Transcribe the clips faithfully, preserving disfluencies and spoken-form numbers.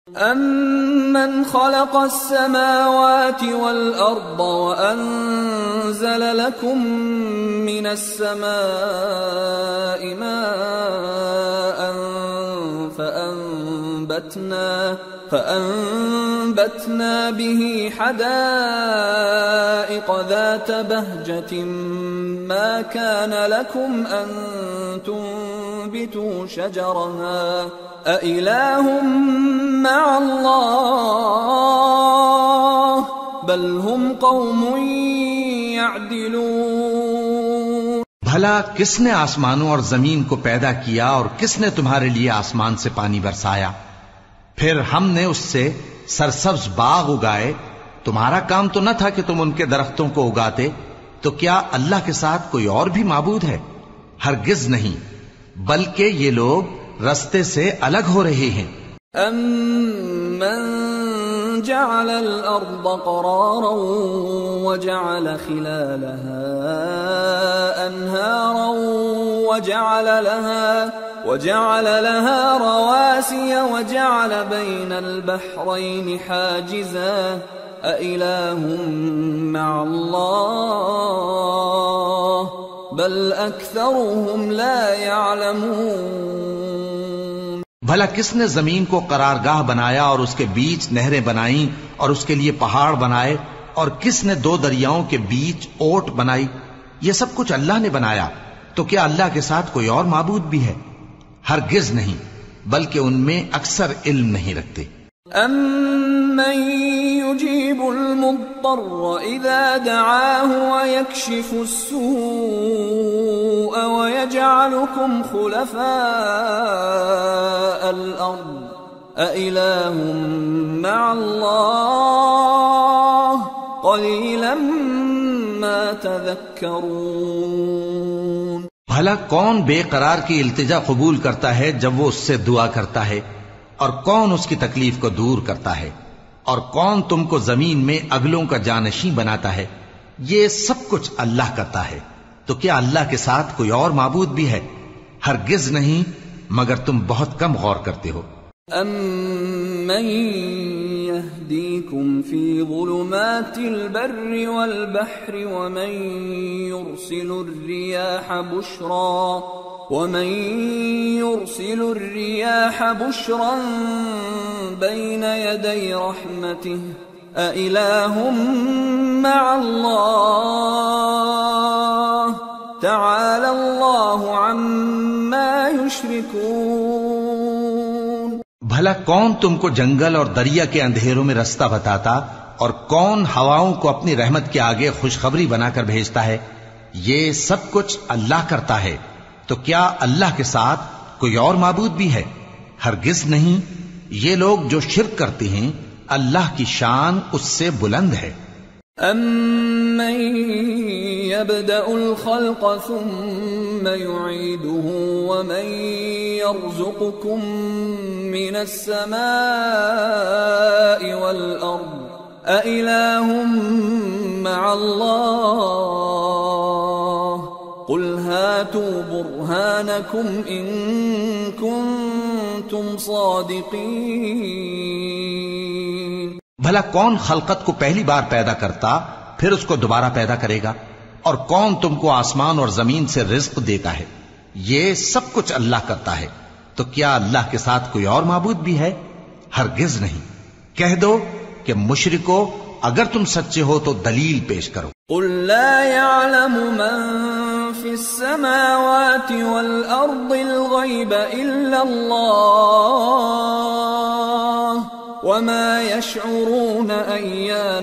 أَمَّنْ خَلَقَ السَّمَاوَاتِ وَالْأَرْضَ وَأَنزَلَ لَكُم مِّنَ السَّمَاءِ مَاءً فَأَنبَتْنَا فَأَنبَتْنَا بِهِ حَدَائِقَ ذَاتَ بَهْجَةٍ مَا كَانَ لَكُمْ أَن تُنبِتُوا شَجَرَهَا أَإِلَٰهٌ مَّعَ اللَّهِ بَلْ هُمْ قَوْمٌ يَعْدِلُونَ۔ بھلا کس نے آسمانوں اور زمین کو پیدا کیا اور کس نے تمہارے لیے آسمان سے پانی برسایا؟ پھر ہم نے اس سے سرسبز باغ اگائے۔ تمہارا کام تو نہ تھا کہ تم ان کے درختوں کو اگاتے؟ تو کیا اللہ کے ساتھ کوئی اور بھی معبود ہے؟ ہرگز نہیں، بلکہ یہ لوگ رستے سے الگ ہو رہے ہیں۔ أَمَّن جَعَلَ الْأَرْضَ قَرَارًا وَجَعَلَ خِلَالَهَا أَنْهَارًا وَجَعَلَ لَهَا وَجَعَلَ لَهَا رَوَاسِيَ وَجَعَلَ بَيْنَ الْبَحْرَيْنِ حَاجِزًا أَإِلَٰهٌ مَّعَ اللَّهِ بَلْ أَكْثَرُهُمْ لَا يَعْلَمُونَ۔ بھلا کس نے زمین کو قرارگاہ بنایا اور اس کے بیچ نہریں بنائیں اور اس کے لیے پہاڑ بنائے، اور کس نے دو دریاؤں کے بیچ اوٹ بنائی؟ یہ سب کچھ اللہ نے بنایا، تو کیا اللہ کے ساتھ کوئی اور معبود بھی ہے؟ ہرگز نہیں، بلکہ ان میں اکثر علم نہیں رکھتے۔ أَمَّن يُجِيبُ الْمُضْطَرَّ إِذَا دَعَاهُ وَيَكْشِفُ السُّوءَ وَيَجْعَلُكُمْ خُلَفَاءَ الْأَرْضِ أَإِلَٰهٌ مَّعَ اللَّهِ قَلِيلًا مَّا تَذَكَّرُونَ۔ بھلا کون بے قرار کی التجا قبول کرتا ہے جب وہ اس سے دعا کرتا ہے؟ اور کون اس کی تکلیف کو دور کرتا ہے؟ اور کون تم کو زمین میں اگلوں کا جانشین بناتا ہے؟ یہ سب کچھ اللہ کرتا ہے، تو کیا اللہ کے ساتھ کوئی اور معبود بھی ہے؟ ہرگز نہیں، مگر تم بہت کم غور کرتے ہو۔ أَمَّن يَهْدِيكُمْ فِي ظُلُمَاتِ الْبَرِّ وَالْبَحْرِ وَمَن يُرْسِلُ الرِّيَاحَ بُشْرًا وَمَن يُرْسِلُ الرِّيَاحَ بُشْرًا بَيْنَ يَدَيْ رَحْمَتِهِ أَإِلَٰهٌ مَّعَ اللَّهِ تَعَالَى اللَّهُ عَمَّا يُشْرِكُونَ۔ بھلا کون تم کو جنگل اور دریا کے اندھیروں میں رستہ بتاتا، اور کون ہواؤں کو اپنی رحمت کے آگے خوشخبری بنا کر بھیجتا ہے؟ یہ سب کچھ اللہ کرتا ہے، تو کیا اللہ کے ساتھ کوئی اور معبود بھی ہے؟ ہرگز نہیں، یہ لوگ جو شرک کرتے ہیں اللہ کی شان اس سے بلند ہے۔ أَمَّن يَبْدَأُ الْخَلْقَ ثُمَّ يُعِيدُهُ وَمَن يَرْزُقُكُم مِّنَ السَّمَاءِ وَالْأَرْضِ أَإِلَٰهٌ مَّعَ اللَّهِ قُلْ هَاتُوا بُرْهَانَكُمْ إِن كُنتُمْ صَادِقِينَ۔ بھلا کون خلقت کو پہلی بار پیدا کرتا پھر اس کو دوبارہ پیدا کرے گا؟ اور کون تم کو آسمان اور زمین سے رزق دیتا ہے؟ یہ سب کچھ اللہ کرتا ہے، تو کیا اللہ کے ساتھ کوئی اور معبود بھی ہے؟ ہرگز نہیں۔ کہہ دو کہ مشرکو، اگر تم سچے ہو تو دلیل پیش کرو۔ قُل لَّا يَعْلَمُ مَن فِي السَّمَاوَاتِ وَالْأَرْضِ الْغَيْبَ إِلَّا اللَّهُ وَمَا يَشْعُرُونَ أَيَّانَ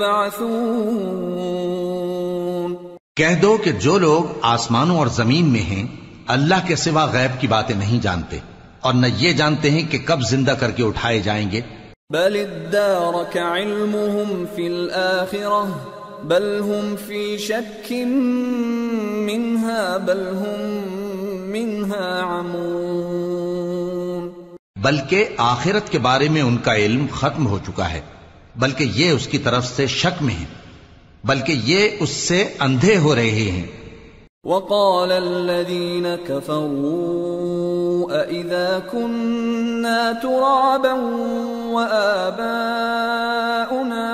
يُبْعَثُونَ۔ کہہ دو کہ جو لوگ آسمانوں اور زمین میں ہیں اللہ کے سوا غیب کی باتیں نہیں جانتے، اور نہ یہ جانتے ہیں کہ کب زندہ کر کے اٹھائے جائیں گے۔ بَلِ ادَّارَكَ عِلْمُهُمْ فِي الْآخِرَةِ بَلْ هُمْ فِي شَكٍّ مِّنْهَا بَلْ هُمْ مِنْهَا عَمُونَ۔ بلکہ آخرت کے بارے میں ان کا علم ختم ہو چکا ہے، بلکہ یہ اس کی طرف سے شک میں ہیں، بلکہ یہ اس سے اندھے ہو رہے ہیں۔ وَقَالَ الَّذِينَ كَفَرُوا أَإِذَا كُنَّا تُرَابًا وَآبَاؤُنَا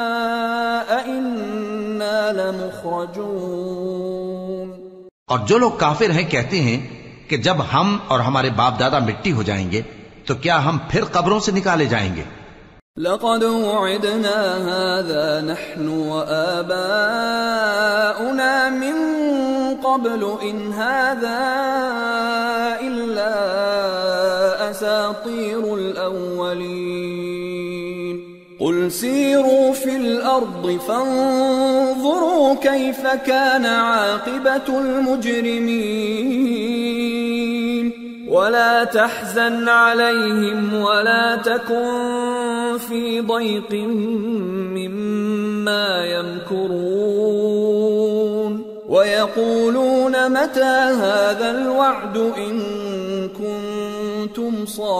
أَإِنَّا لَمُخْرَجُونَ۔ اور جو لوگ کافر ہیں کہتے ہیں کہ جب ہم اور ہمارے باپ دادا مٹی ہو جائیں گے تو کیا ہم پھر قبروں سے نکالے جائیں گے؟ لَقَدْ وُعِدْنَا هَذَا نَحْنُ وَآبَاؤُنَا مِن قَبْلُ إِنْ هَذَا إِلَّا أَسَاطِيرُ الْأَوَّلِينَ قُلْ سِيرُوا فِي الْأَرْضِ فَانظُرُوا كَيْفَ كَانَ عَاقِبَةُ الْمُجْرِمِينَ وَلَا تَحْزَنْ عَلَيْهِمْ وَلَا تَكُنْ فِي ضَيْقٍ مِّمَّا يَمْكُرُونَ وَيَقُولُونَ مَتَى هَذَا الْوَعْدُ إِن كُنتُمْ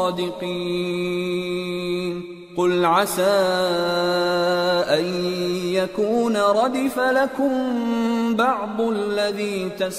صَادِقِينَ قُلْ عَسَىٰ أَن يَكُونَ رَدِفَ لَكُمْ بَعْضُ الَّذِي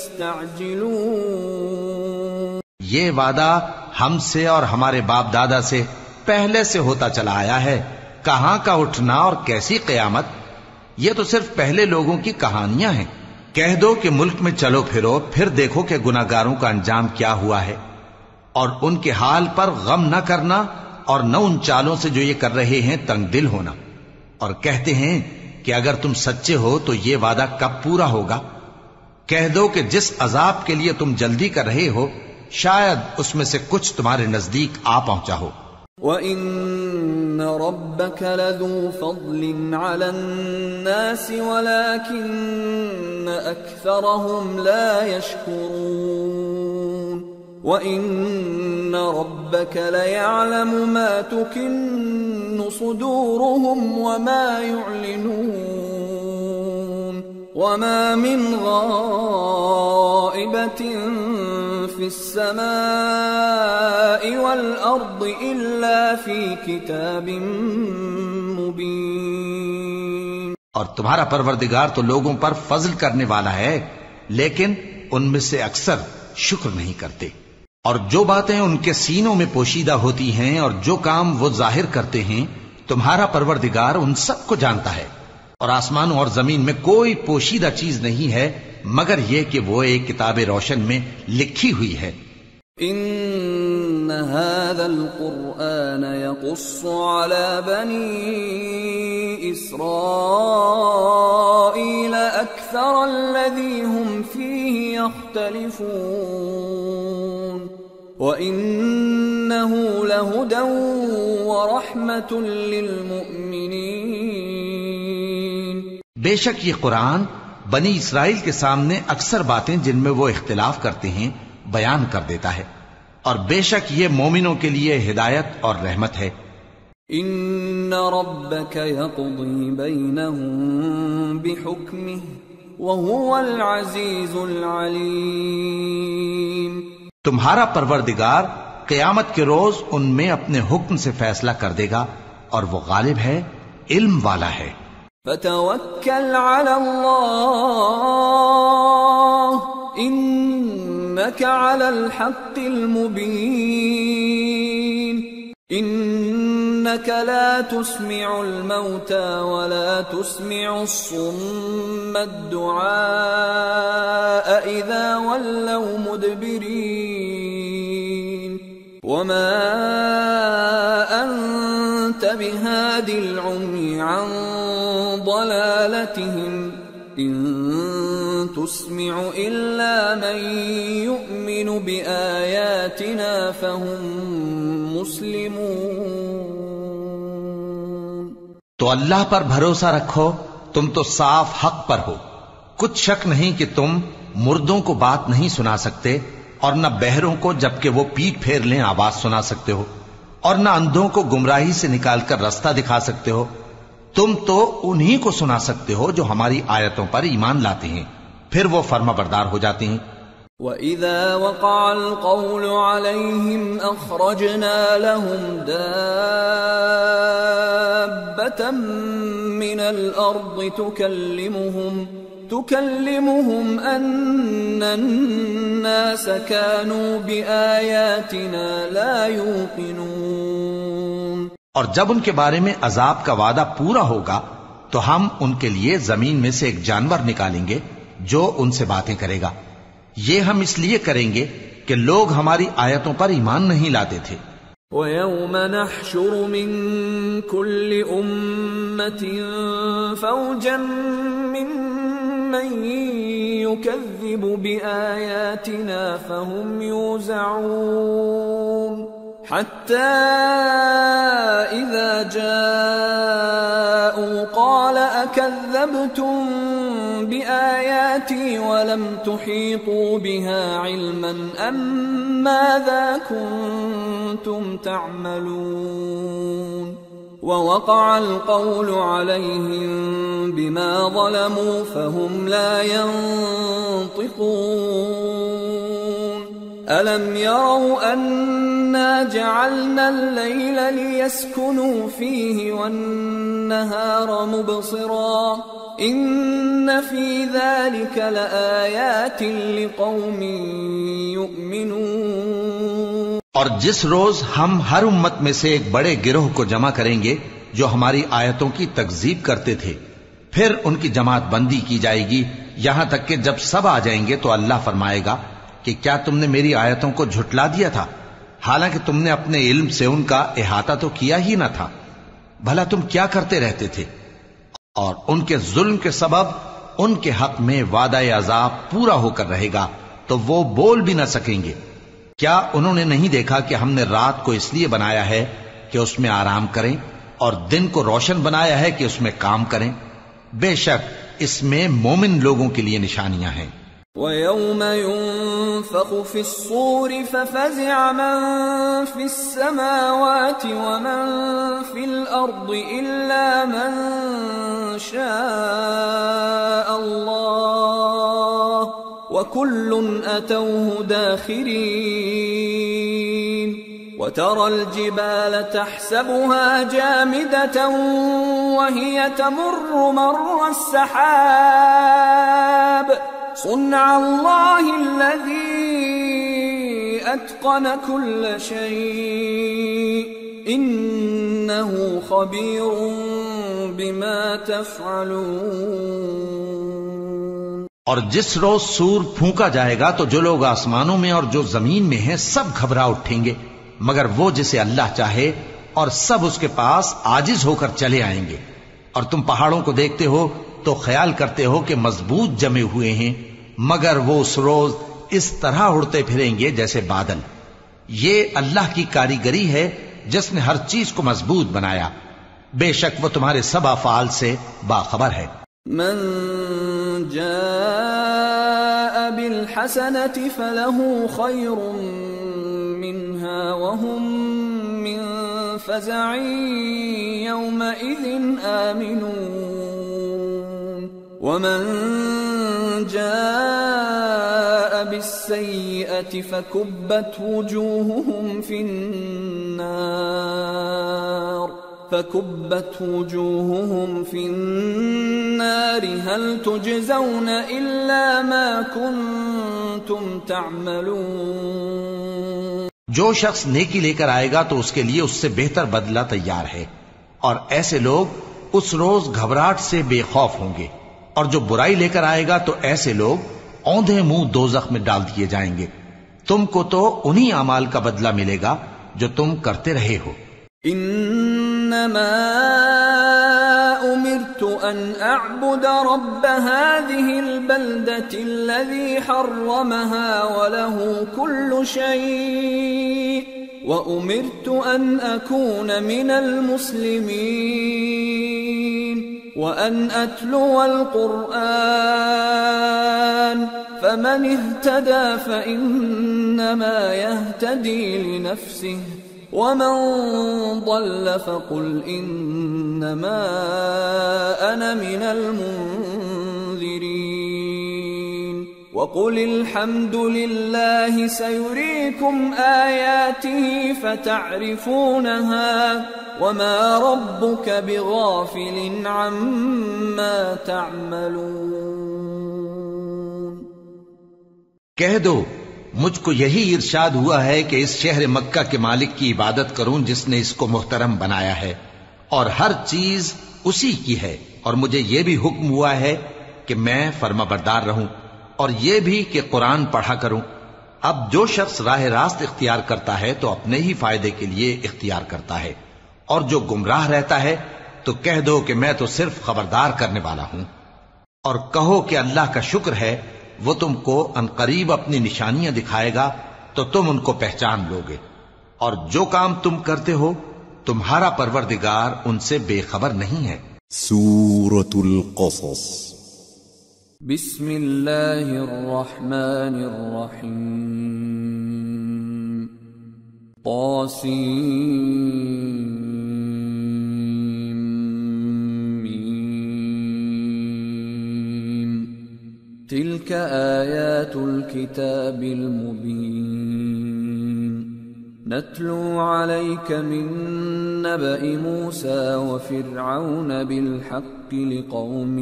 تَسْتَعْجِلُونَ۔ یہ وعدہ ہم سے اور ہمارے باپ دادا سے پہلے سے ہوتا چلا آیا ہے، کہاں کا اٹھنا اور کیسی قیامت، یہ تو صرف پہلے لوگوں کی کہانیاں ہیں۔ کہہ دو کہ ملک میں چلو پھرو، پھر دیکھو کہ گناہگاروں کا انجام کیا ہوا ہے، اور ان کے حال پر غم نہ کرنا اور نہ ان چالوں سے جو یہ کر رہے ہیں تنگ دل ہونا، اور کہتے ہیں کہ اگر تم سچے ہو تو یہ وعدہ کب پورا ہوگا؟ کہہ دو کہ جس عذاب کے لیے تم جلدی کر رہے ہو شاید اس میں سے کچھ تمہارے نزدیک آ پہنچا ہو۔ وَإِنَّ رَبَّكَ لَذُو فَضْلٍ عَلَى النَّاسِ وَلَكِنَّ أَكْثَرَهُمْ لَا يَشْكُرُونَ وَإِنَّ رَبَّكَ لَيَعْلَمُ مَا تُكِنُّ صُدُورُهُمْ وَمَا يُعْلِنُونَ وَمَا مِنْ غَائِبَةٍ فِي السَّمَاءِ وَالْأَرْضِ إِلَّا فِي كِتَابٍ مُبِينٍ۔ اور تمہارا پروردگار تو لوگوں پر فضل کرنے والا ہے، لیکن ان میں سے اکثر شکر نہیں کرتے۔ اور جو باتیں ان کے سینوں میں پوشیدہ ہوتی ہیں اور جو کام وہ ظاہر کرتے ہیں تمہارا پروردگار ان سب کو جانتا ہے، اور آسمانوں اور زمین میں کوئی پوشیدہ چیز نہیں ہے مگر یہ کہ وہ ایک کتاب روشن میں لکھی ہوئی ہے۔ ان هذا القرآن يقص على بني اسرائيل اكثر الذي هم فيه يختلفون وانه لهدى ورحمة للمؤمنين۔ بے شک یہ قرآن بنی اسرائیل کے سامنے اکثر باتیں جن میں وہ اختلاف کرتے ہیں بیان کر دیتا ہے، اور بے شک یہ مومنوں کے لیے ہدایت اور رحمت ہے۔ ان ربك يقضي بينهم بحكمه وهو العزيز العليم۔ تمہارا پروردگار قیامت کے روز ان میں اپنے حکم سے فیصلہ کر دے گا اور وہ غالب ہے، علم والا ہے۔ فتوکل علی اللہ انک علی الحق المبین۔ انک لا تسمع الموتى ولا تسمع الصم الدعاء اذا ولوا مدبرین وما انت بهاد العمي عن ضلالتهم ان تسمع الا من يؤمن بآياتنا فهم مسلمون۔ تو اللہ پر بھروسہ رکھو، تم تو صاف حق پر ہو، کچھ شک نہیں کہ تم مردوں کو بات نہیں سنا سکتے، اور نہ بہروں کو جبکہ وہ پیٹ پھیر لیں آواز سنا سکتے ہو، اور نہ اندھوں کو گمراہی سے نکال کر رستہ دکھا سکتے ہو۔ تم تو انہی کو سنا سکتے ہو جو ہماری آیتوں پر ایمان لاتے ہیں، پھر وہ فرما بردار ہو جاتے ہیں۔ وَإِذَا وَقَعَ الْقَوْلُ عَلَيْهِمْ أَخْرَجْنَا لَهُمْ دَابَّةً مِّنَ الْأَرْضِ تُكَلِّمُهُمْ تكلمهم أن الناس كانوا بآياتنا لا يوقنون. اور جب ان کے بارے میں عذاب کا وعدہ پورا ہوگا تو ہم ان کے لیے زمین میں سے ایک جانور نکالیں گے جو ان سے باتیں کرے گا. یہ ہم اس لیے کریں گے کہ لوگ ہماری آیتوں پر ایمان نہیں لاتے تھے. وَيَوْمَ نَحْشُرُ مِن كُلِّ أُمَّةٍ فَوْجًا مِّمَّن يُكَذِّبُ بِآيَاتِنَا فَهُمْ يُوزَعُونَ حَتَّى إِذَا جَاءُوا قَالَ أَكَذَّبْتُم بِآيَاتِي وَلَمْ تُحِيطُوا بِهَا عِلْمًا أَمْ مَاذَا كُنتُمْ تَعْمَلُونَ وَوَقَعَ الْقَوْلُ عَلَيْهِمْ بِمَا ظَلَمُوا فَهُمْ لَا يَنطِقُونَ. أَلَمْ يَرَوْا أَنَّا جَعَلْنَا اللَّيْلَ لِيَسْكُنُوا فِيهِ وَالنَّهَارَ مُبْصِرًا إِنَّ فِي ذَلِكَ لَآيَاتٍ لِقَوْمٍ يُؤْمِنُونَ. اور جس روز ہم ہر امت میں سے ایک بڑے گروہ کو جمع کریں گے جو ہماری آیتوں کی تکذیب کرتے تھے، پھر ان کی جماعت بندی کی جائے گی یہاں تک کہ جب سب آ جائیں گے تو اللہ فرمائے گا کہ کیا تم نے میری آیتوں کو جھٹلا دیا تھا، حالانکہ تم نے اپنے علم سے ان کا احاطہ تو کیا ہی نہ تھا. بھلا تم کیا کرتے رہتے تھے؟ اور ان کے ظلم کے سبب ان کے حق میں وعدہ عذاب پورا ہو کر رہے گا تو وہ بول بھی نہ سکیں گے. کیا انہوں نے نہیں دیکھا کہ ہم نے رات کو اس لیے بنایا ہے کہ اس میں آرام کریں اور دن کو روشن بنایا ہے کہ اس میں کام کریں؟ بے شک اس میں مومن لوگوں کے لیے نشانیاں ہیں. وَيَوْمَ يُنفَخُ فِي الصُّورِ فَفَزِعَ مَن فِي السَّمَاوَاتِ وَمَن فِي الْأَرْضِ إِلَّا مَن شَاءَ اللَّهُ وَكُلٌّ أَتَوْهُ دَاخِرِينَ. وَتَرَى الْجِبَالَ تَحْسَبُهَا جَامِدَةً وَهِيَ تَمُرُّ مَرَّ السَّحَابِ صُنْعَ اللَّهِ الَّذِي أَتْقَنَ كُلَّ شَيْءٍ إِنَّهُ خَبِيرٌ بِمَا تَفْعَلُونَ. اور جس روز سور پھونکا جائے گا تو جو لوگ آسمانوں میں اور جو زمین میں ہیں سب گھبرا اٹھیں گے مگر وہ جسے اللہ چاہے، اور سب اس کے پاس عاجز ہو کر چلے آئیں گے. اور تم پہاڑوں کو دیکھتے ہو تو خیال کرتے ہو کہ مضبوط جمے ہوئے ہیں، مگر وہ اس روز اس طرح اڑتے پھریں گے جیسے بادل. یہ اللہ کی کاریگری ہے جس نے ہر چیز کو مضبوط بنایا. بے شک وہ تمہارے سب افعال سے باخبر ہے. من جاء بالحسنة فله خير منها وهم من فزع يومئذ آمنون. ومن جاء بالسيئة فكبت وجوههم في النار فكبت وجوههم في النار هل تجزون إلا ما كنتم تعملون. جو شخص نیکی لے کر آئے گا تو اس کے لیے اس سے بہتر بدلہ تیار ہے، اور ایسے لوگ اس روز گھبراہٹ سے بے خوف ہوں گے. اور جو برائی لے کر آئے گا تو ایسے لوگ اوندھے منہ دوزخ میں ڈال دیے جائیں گے. تم کو تو انہی اعمال کا بدلہ ملے گا جو تم کرتے رہے ہو. انما امرت ان اعبد رب هذه البلدة الذي حرمها وله كل شيء وامرت ان اكون من المسلمين وان اتلو القرآن فمن اهتدى فانما يهتدي لنفسه ومن ضل فقل انما انا من المنذرين وقل الحمد لله سيريكم آياته فتعرفونها وما ربك بغافل عما تعملون. کہہ دو مجھ کو یہی ارشاد ہوا ہے کہ اس شہر مکہ کے مالک کی عبادت کروں جس نے اس کو محترم بنایا ہے، اور ہر چیز اسی کی ہے، اور مجھے یہ بھی حکم ہوا ہے کہ میں فرما بردار رہوں، اور یہ بھی کہ قرآن پڑھا کروں۔ اب جو شخص راہ راست اختیار کرتا ہے تو اپنے ہی فائدے کے لیے اختیار کرتا ہے، اور جو گمراہ رہتا ہے تو کہہ دو کہ میں تو صرف خبردار کرنے والا ہوں۔ اور کہو کہ اللہ کا شکر ہے وہ تم کو عنقریب اپنی نشانیاں دکھائے گا تو تم ان کو پہچان لوگے، اور جو کام تم کرتے ہو تمہارا پروردگار ان سے بے خبر نہیں ہے۔ سورة القصص بسم اللہ الرحمن الرحیم طاسیم میم تلك آیات الكتاب المبین نتلو علیک من نبأ موسیٰ وفرعون بالحق لقوم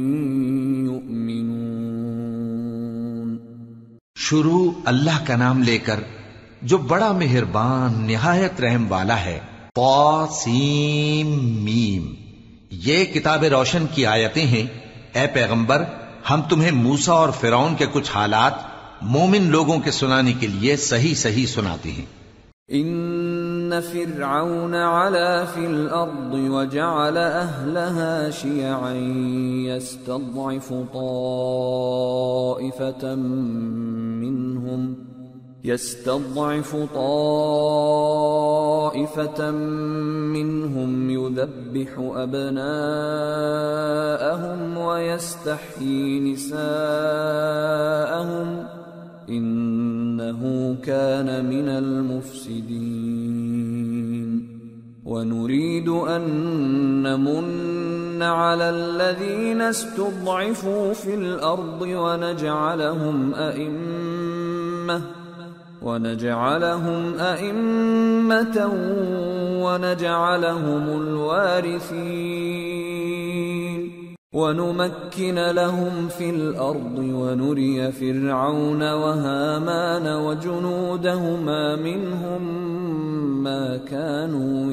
یؤمنون۔ شروع اللہ کا نام لے کر جو بڑا مہربان نہایت رحم والا ہے۔ طاسیم میم، یہ کتاب روشن کی آیتیں ہیں۔ اے پیغمبر، ہم تمہیں موسیٰ اور فرعون کے کچھ حالات مومن لوگوں کے سنانے کے لیے صحیح صحیح سناتے ہیں۔ ان فرعون علا فی الارض وجعل اہلها شیعا یستضعف طائفة منهم يستضعف طائفة منهم يذبح أبناءهم ويستحيي نساءهم إنه كان من المفسدين ونريد أن نمن على الذين استضعفوا في الأرض ونجعلهم أئمة ونجعلهم أئمة ونجعلهم الوارثين ونمكن لهم في الأرض ونري فرعون وهامان وجنودهما منهم ما كانوا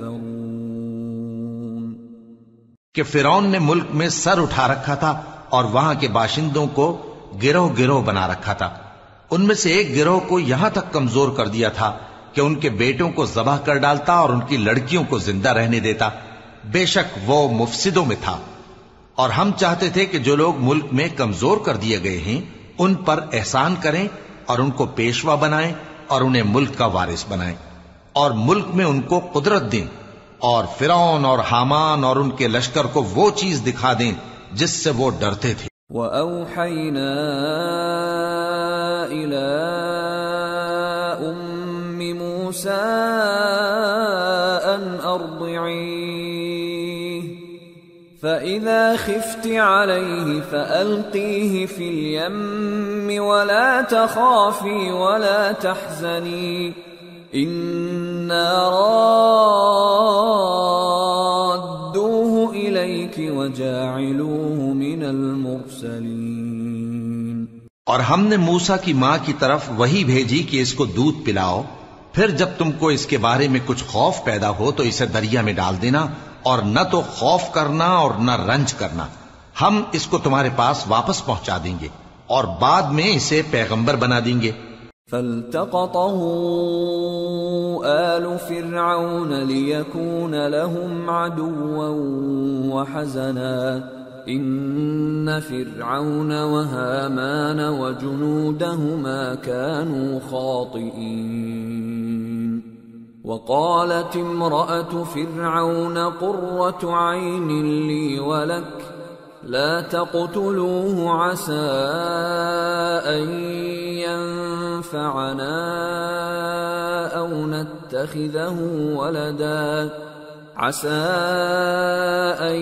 يحذرون۔ کہ فرعون نے ملک میں سر اٹھا رکھا تھا اور وہاں کے باشندوں کو گروہ گروہ بنا رکھا تھا۔ ان میں سے ایک گروہ کو یہاں تک کمزور کر دیا تھا کہ ان کے بیٹوں کو ذبح کر ڈالتا اور ان کی لڑکیوں کو زندہ رہنے دیتا۔ بے شک وہ مفسدوں میں تھا۔ اور ہم چاہتے تھے کہ جو لوگ ملک میں کمزور کر دیے گئے ہیں ان پر احسان کریں اور ان کو پیشوا بنائیں اور انہیں ملک کا وارث بنائیں، اور ملک میں ان کو قدرت دیں، اور فرعون اور حامان اور ان کے لشکر کو وہ چیز دکھا دیں جس سے وہ ڈرتے تھے۔ وَأَوْحَيْنَا إِلَىٰ أُمِّ مُوسَىٰ أَنْ أَرْضِعِيهِ فَإِذَا خِفْتِ عَلَيْهِ فَأَلْقِيهِ فِي الْيَمِّ وَلَا تَخَافِي وَلَا تَحْزَنِي إِنَّا رَادُّوهُ إِلَيْكِ وَجَاعِلُوهُ مِنَ الْمُرْسَلِينَ۔ اور ہم نے موسیٰ کی ماں کی طرف وہی بھیجی کہ اس کو دودھ پلاؤ، پھر جب تم کو اس کے بارے میں کچھ خوف پیدا ہو تو اسے دریا میں ڈال دینا، اور نہ تو خوف کرنا اور نہ رنج کرنا، ہم اس کو تمہارے پاس واپس پہنچا دیں گے اور بعد میں اسے پیغمبر بنا دیں گے۔ فَالْتَقَطَهُ آلُ فِرْعَوْنَ لِيَكُونَ لَهُمْ عَدُوًّا وَحَزَنًا إِنَّ فِرْعَوْنَ وَهَامَانَ وَجُنُودَهُمَا كَانُوا خَاطِئِينَ۔ وقالت امرأة فرعون قرة عين لي ولك لا تقتلوه عسى أن ينفعنا أو نتخذه ولدا عسى أن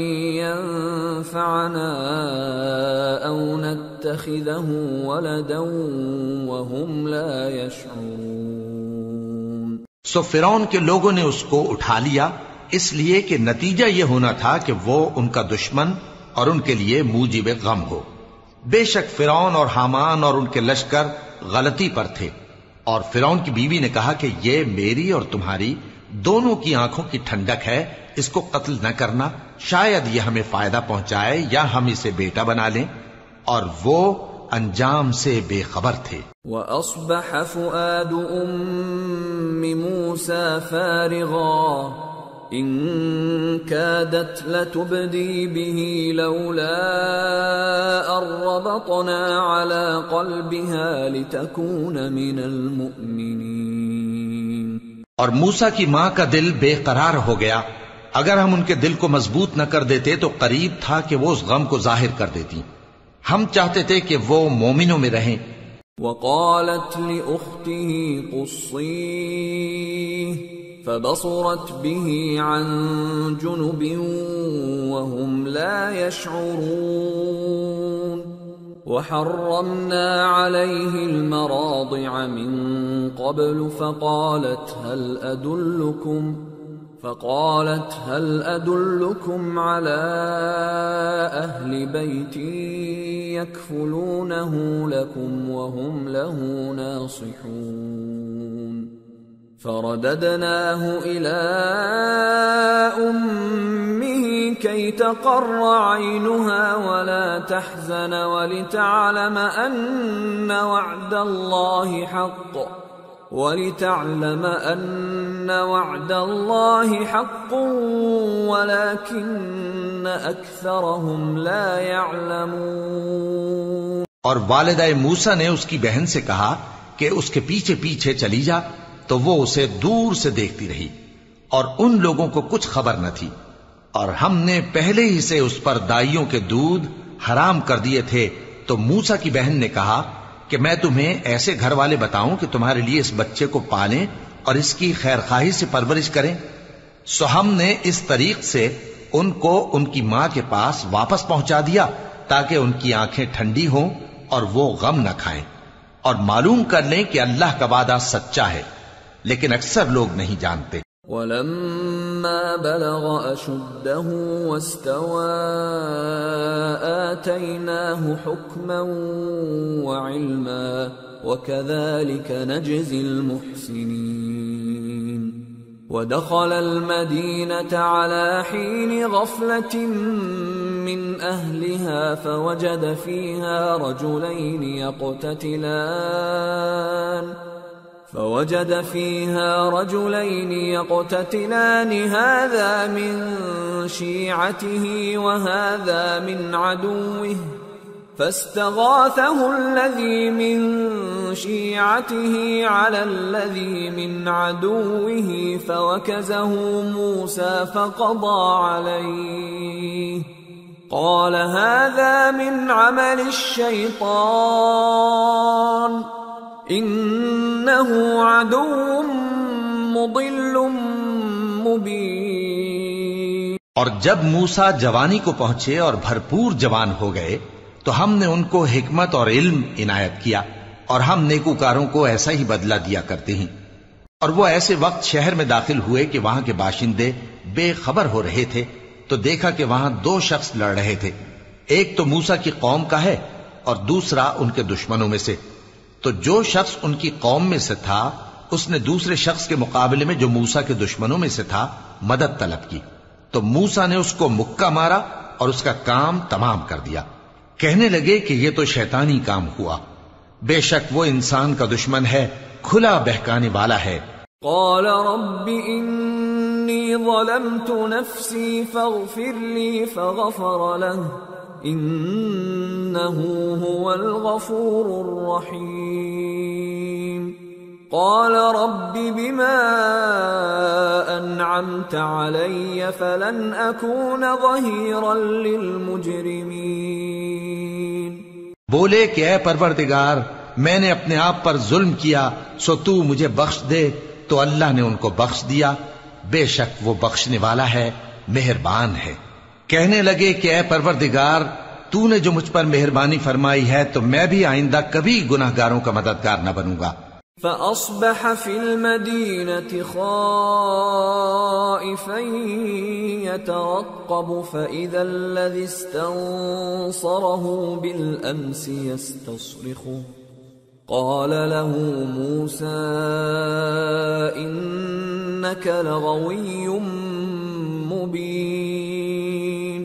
ينفعنا أو نتخذه ولدا وهم لا يشعرون۔ سو فرعون کے لوگوں نے اس کو اٹھا لیا، اس لیے کہ نتیجہ یہ ہونا تھا کہ وہ ان کا دشمن اور ان کے لیے موجب غم ہو۔ بے شک فرعون اور حامان اور ان کے لشکر غلطی پر تھے، اور فرعون کی بیوی نے کہا کہ یہ میری اور تمہاری دونوں کی آنکھوں کی ٹھنڈک ہے، اس کو قتل نہ کرنا، شاید یہ ہمیں فائدہ پہنچائے یا ہم اسے بیٹا بنا لیں، اور وہ انجام سے بے خبر تھے۔ وَأَصْبَحَ فُؤَادُ أُمِّ مُوسَى فَارِغًا إِن كَادَتْ لَتُبْدِي بِهِ لَوْلَا أَن رَّبَطْنَا عَلَى قَلْبِهَا لِتَكُونَ مِنَ الْمُؤْمِنِينَ۔ اور موسیٰ کی ماں کا دل بے قرار ہو گیا، اگر ہم ان کے دل کو مضبوط نہ کر دیتے تو قریب تھا کہ وہ اس غم کو ظاہر کر دیتی، ہم چاہتے تھے کہ وہ مومنوں میں رہیں۔ وقالت لأخته قصيه فبصرت به عن جنب وهم لا يشعرون وحرمنا عليه المراضع من قبل فقالت هل أدلكم فقالت هل أدلكم على أهل بيت يكفلونه لكم وهم له ناصحون فرددناه إلى أمه كي تقر عينها ولا تحزن ولتعلم أن وعد الله حق وَلِتَعْلَمَ أَنَّ وَعْدَ اللَّهِ حَقٌّ وَلَكِنَّ أَكْثَرَهُمْ لَا يَعْلَمُونَ۔ اور والدہ موسیٰ نے اس کی بہن سے کہا کہ اس کے پیچھے پیچھے چلی جا، تو وہ اسے دور سے دیکھتی رہی، اور ان لوگوں کو کچھ خبر نہ تھی، اور ہم نے پہلے ہی سے اس پر دائیوں کے دودھ حرام کر دیے تھے۔ تو موسیٰ کی بہن نے کہا کہ میں تمہیں ایسے گھر والے بتاؤں کہ تمہارے لیے اس بچے کو پالیں اور اس کی خیر خواہی سے پرورش کریں۔ سو ہم نے اس طریق سے ان کو ان کی ماں کے پاس واپس پہنچا دیا تاکہ ان کی آنکھیں ٹھنڈی ہوں اور وہ غم نہ کھائیں، اور معلوم کر لیں کہ اللہ کا وعدہ سچا ہے، لیکن اکثر لوگ نہیں جانتے۔ وَلَمَّا بَلَغَ أَشُدَّهُ وَاسْتَوَى آتَيْنَاهُ حُكْمًا وَعِلْمًا وَكَذَلِكَ نَجْزِي الْمُحْسِنِينَ وَدَخَلَ الْمَدِينَةَ عَلَى حِينِ غَفْلَةٍ مِّنْ أَهْلِهَا فَوَجَدَ فِيهَا رَجُلَيْنِ يَقْتَتِلَانِ فوجد فيها رجلين يقتتلان هذا من شيعته وهذا من عدوه فاستغاثه الذي من شيعته على الذي من عدوه فوكزه موسى فقضى عليه قال هذا من عمل الشيطان انه عدو مضل مبین۔ اور جب موسیٰ جوانی کو پہنچے اور بھرپور جوان ہو گئے تو ہم نے ان کو حکمت اور علم عنایت کیا، اور ہم نیکوکاروں کو ایسا ہی بدلہ دیا کرتے ہیں۔ اور وہ ایسے وقت شہر میں داخل ہوئے کہ وہاں کے باشندے بے خبر ہو رہے تھے، تو دیکھا کہ وہاں دو شخص لڑ رہے تھے، ایک تو موسیٰ کی قوم کا ہے اور دوسرا ان کے دشمنوں میں سے۔ تو جو شخص ان کی قوم میں سے تھا اس نے دوسرے شخص کے مقابلے میں جو موسیٰ کے دشمنوں میں سے تھا مدد طلب کی، تو موسیٰ نے اس کو مکہ مارا اور اس کا کام تمام کر دیا۔ کہنے لگے کہ یہ تو شیطانی کام ہوا، بے شک وہ انسان کا دشمن ہے، کھلا بہکانے والا ہے۔ قال رب انی ظلمت نفسی فاغفر لی فغفر له انه هو الغفور الرحیم۔ قال رب بما انعمت علی فلن اکون ظہیرا للمجرمین۔ بولے کہ اے پروردگار، میں نے اپنے آپ پر ظلم کیا، سو تو مجھے بخش دے، تو اللہ نے ان کو بخش دیا، بے شک وہ بخشنے والا ہے، مہربان ہے۔ کہنے لگے کہ اے پروردگار، تو نے جو مجھ پر مہربانی فرمائی ہے تو میں بھی آئندہ کبھی گناہگاروں کا مددگار نہ بنوں گا۔ فأصبح في المدينة خائفا يترقب فإذا الذي استنصره بالأمس يستصرخه قال له موسى إنك لغوي مبين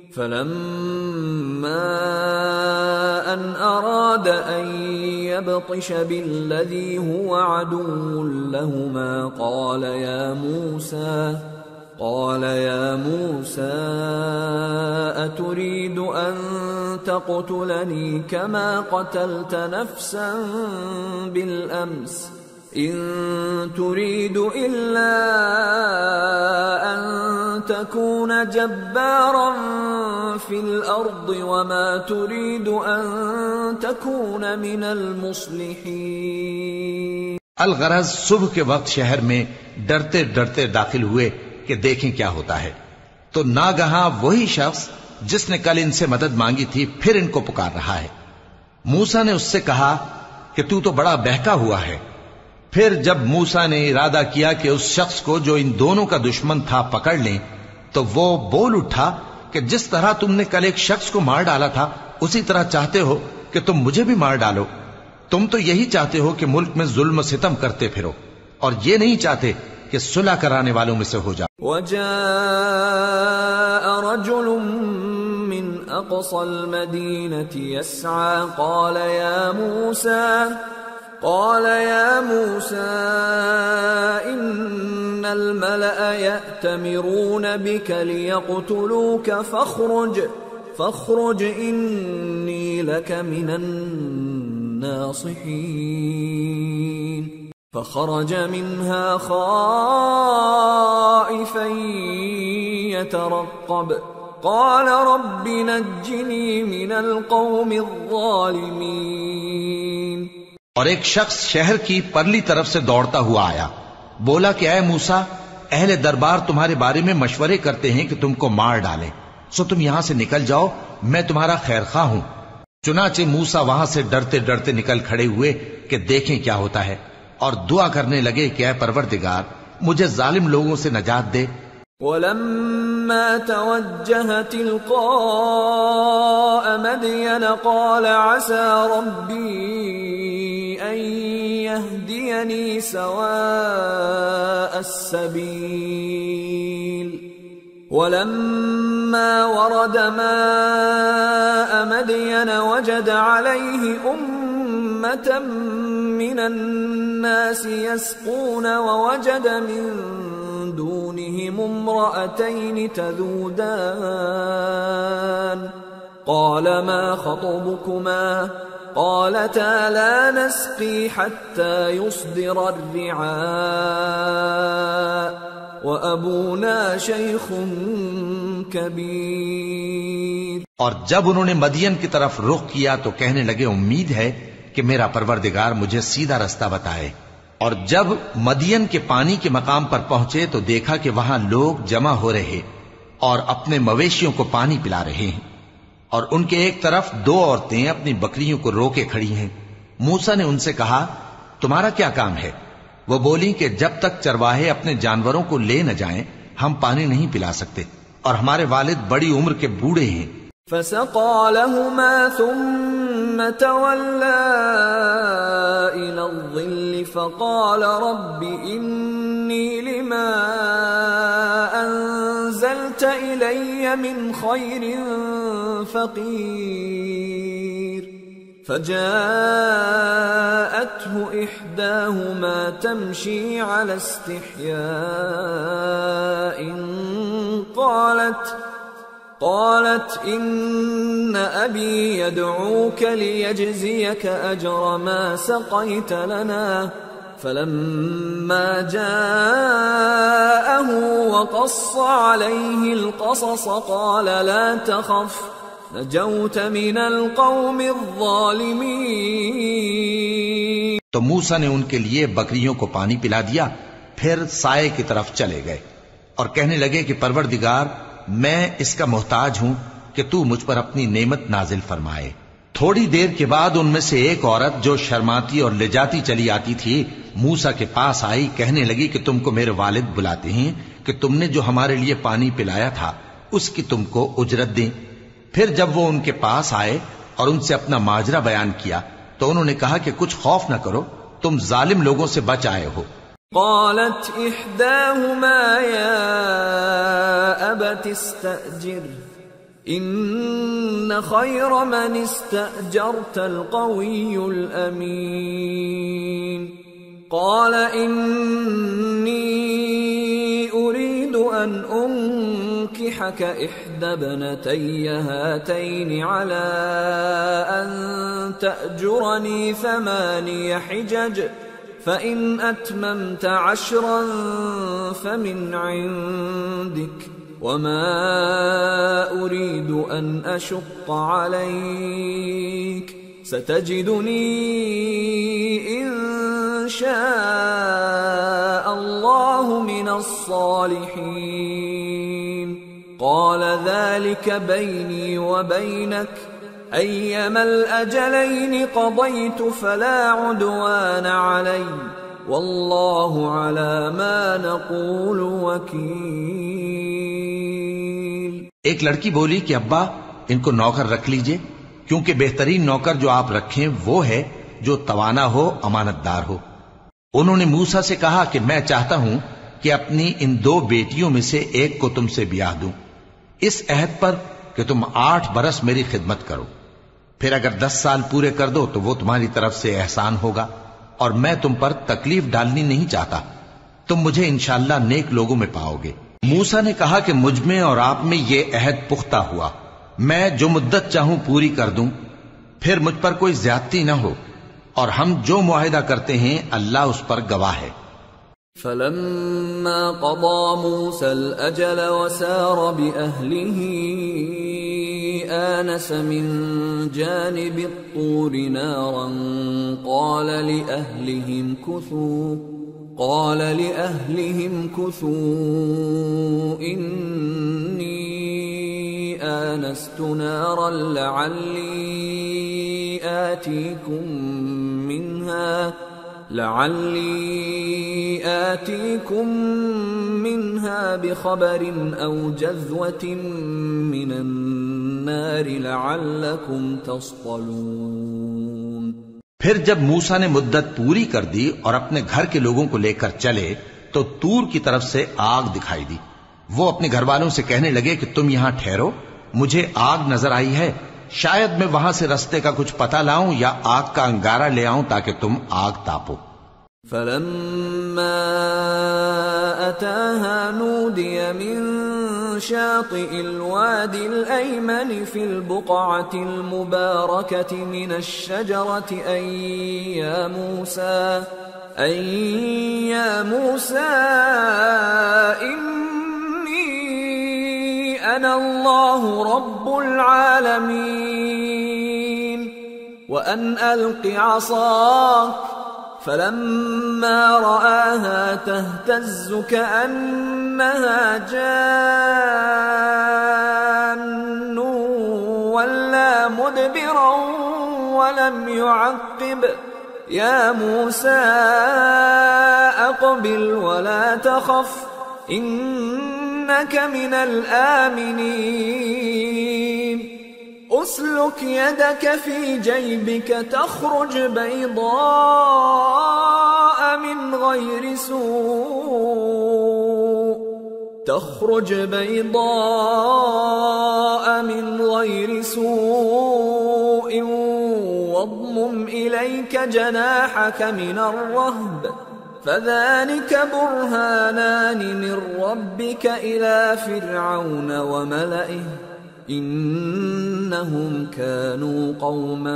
فلما أن أراد أن يبطش بالذي هو عدو لهما قال يا موسى قال يا موسى أتريد أن تقتلني كما قتلت نفسا بالأمس إن تريد إلا أن تكون جبارا في الأرض وما تريد أن تكون من المصلحين. الغرض صبح کے وقت شہر میں ڈرتے ڈرتے داخل ہوئے کہ دیکھیں کیا ہوتا ہے، تو ناگہاں وہی شخص جس نے کل ان سے مدد مانگی تھی پھر ان کو پکار رہا ہے. موسیٰ نے اس سے کہا کہ تو تو بڑا بہکا ہوا ہے. پھر جب موسیٰ نے ارادہ کیا کہ اس شخص کو جو ان دونوں کا دشمن تھا پکڑ لیں، تو وہ بول اٹھا کہ جس طرح تم نے کل ایک شخص کو مار ڈالا تھا اسی طرح چاہتے ہو کہ تم مجھے بھی مار ڈالو. تم تو یہی چاہتے ہو کہ ملک میں ظلم و ستم کرتے پھرو اور یہ نہیں چاہتے کہ صلح کرانے والوں میں سے ہو جاؤ. وجاء رجل من اقصى المدينة يسعى قال يا موسى قال يا موسى إن الملأ يأتمرون بك ليقتلوك فاخرج فاخرج إني لك من الناصحين. فخرج منها خائفا يترقب قال رب نجني من القوم الظالمين. اور ایک شخص شہر کی پرلی طرف سے دوڑتا ہوا آیا، بولا کہ اے موسیٰ، اہل دربار تمہارے بارے میں مشورے کرتے ہیں کہ تم کو مار ڈالیں، سو تم یہاں سے نکل جاؤ، میں تمہارا خیر خواہ ہوں. چنانچہ موسیٰ وہاں سے ڈرتے ڈرتے نکل کھڑے ہوئے کہ دیکھیں کیا ہوتا ہے، اور دعا کرنے لگے کہ اے پروردگار مجھے ظالم لوگوں سے نجات دے. وَلَمَّا تَوَجَّهَ تِلْقَاءَ مَدْيَنَ قَالَ عَسَى رَبِّي أَن يَهْدِيَنِي سَوَاءَ السَّبِيلِ. وَلَمَّا وَرَدَ مَاءَ مَدْيَنَ وَجَدَ عَلَيْهِ أُمَّةً مِّنَ النَّاسِ يَسْقُونَ وَوَجَدَ مِن دونهم امرأتين تذودان قال ما خطبكما قالتا لا نسقي حتى يصدر الرعاء وأبونا شيخ كبير. اور جب انہوں نے مدین کی طرف رخ کیا تو کہنے لگے امید ہے کہ میرا پروردگار مجھے سیدھا رستہ بتائے. اور جب مدین کے پانی کے مقام پر پہنچے تو دیکھا کہ وہاں لوگ جمع ہو رہے اور اپنے مویشیوں کو پانی پلا رہے ہیں، اور ان کے ایک طرف دو عورتیں اپنی بکریوں کو روکے کھڑی ہیں. موسیٰ نے ان سے کہا تمہارا کیا کام ہے؟ وہ بولی کہ جب تک چرواہے اپنے جانوروں کو لے نہ جائیں ہم پانی نہیں پلا سکتے، اور ہمارے والد بڑی عمر کے بوڑھے ہیں. فسقى لهما ثم تولى إلى الظل فقال رب إني لما أنزلت إلي من خير فقير. فجاءته إحداهما تمشي على استحياء قالت قالت إن أبي يدعوك ليجزيك أجر ما سقيت لنا. فلما جاءه وقص عليه القصص قال لا تخف نجوت من القوم الظالمين. تو موسیٰ نے ان کے لیے بکریوں کو پانی پلا دیا، پھر سائے کی طرف چلے گئے اور کہنے لگے کہ پروردگار میں اس کا محتاج ہوں کہ تو مجھ پر اپنی نعمت نازل فرمائے. تھوڑی دیر کے بعد ان میں سے ایک عورت جو شرماتی اور لجاتی چلی آتی تھی موسیٰ کے پاس آئی، کہنے لگی کہ تم کو میرے والد بلاتے ہیں کہ تم نے جو ہمارے لیے پانی پلایا تھا اس کی تم کو اجرت دیں۔ پھر جب وہ ان کے پاس آئے اور ان سے اپنا ماجرا بیان کیا تو انہوں نے کہا کہ کچھ خوف نہ کرو، تم ظالم لوگوں سے بچ آئے ہو۔ قالت احداهما يا ابت استأجر ان خير من استأجرت القوي الامين قال اني اريد ان انكحك احدى ابنتي هاتين على ان تأجرني ثماني حجج فإن أتممت عشرا فمن عندك وما أريد أن أشق عليك ستجدني إن شاء الله من الصالحين قال ذلك بيني وبينك أيما الأجلين قضيت فلا عدوان علي والله على ما نقول وكيل۔ ایک لڑکی بولی کہ ابا ان کو نوکر رکھ لیجئے، کیونکہ بہترین نوکر جو آپ رکھیں وہ ہے جو توانا ہو، امانت دار ہو۔ انہوں نے موسیٰ سے کہا کہ میں چاہتا ہوں کہ اپنی ان دو بیٹیوں میں سے ایک کو تم سے بیاہ دوں، اس عہد پر کہ تم آٹھ برس میری خدمت کرو، پھر اگر دس سال پورے کر دو تو وہ تمہاری طرف سے احسان ہوگا، اور میں تم پر تکلیف ڈالنی نہیں چاہتا، تم مجھے انشاءاللہ نیک لوگوں میں پاؤ گے۔ موسیٰ نے کہا کہ مجھ میں اور آپ میں یہ عہد پختہ ہوا، میں جو مدت چاہوں پوری کر دوں، پھر مجھ پر کوئی زیادتی نہ ہو، اور ہم جو معاہدہ کرتے ہیں اللہ اس پر گواہ ہے۔ فلما قضى موسى الأجل وسار بأهله آنس من جانب الطور نارا قال لأهلهم كثوا قال لأهلهم كثوا إني آنست نارا لعلي آتيكم منها لعلي آتيكم منها بخبر أو جذوة من النار لعلكم تصطلون۔ پھر جب موسیٰ نے مدت پوری کر دی اور اپنے گھر کے لوگوں کو لے کر چلے تو طور کی طرف سے آگ دکھائی دی۔ وہ اپنے گھر والوں سے کہنے لگے کہ تم یہاں ٹھہرو، مجھے آگ نظر آئی ہے، شاید میں وہاں سے رستے کا کچھ پتہ لاؤں یا آگ کا انگارہ لے آؤں تاکہ تم آگ تاپو۔ فلما أتاها نودي من شاطئ الوادي الأيمن في البقعة المباركة من الشجرة أن يا موسى أن يا موسى إني أنا الله رب العالمين وأن ألق عصاك فلما رآها تهتز كأنها جان ولا مدبرا ولم يعقب يا موسى أقبل ولا تخف إنك من الآمنين أسلك يدك في جيبك تخرج بيضاء من غير سوء تخرج بيضاء من غير سوء واضمم إليك جناحك من الرهب فذلك برهانان من ربك إلى فرعون وملئه انہم كانوا قوما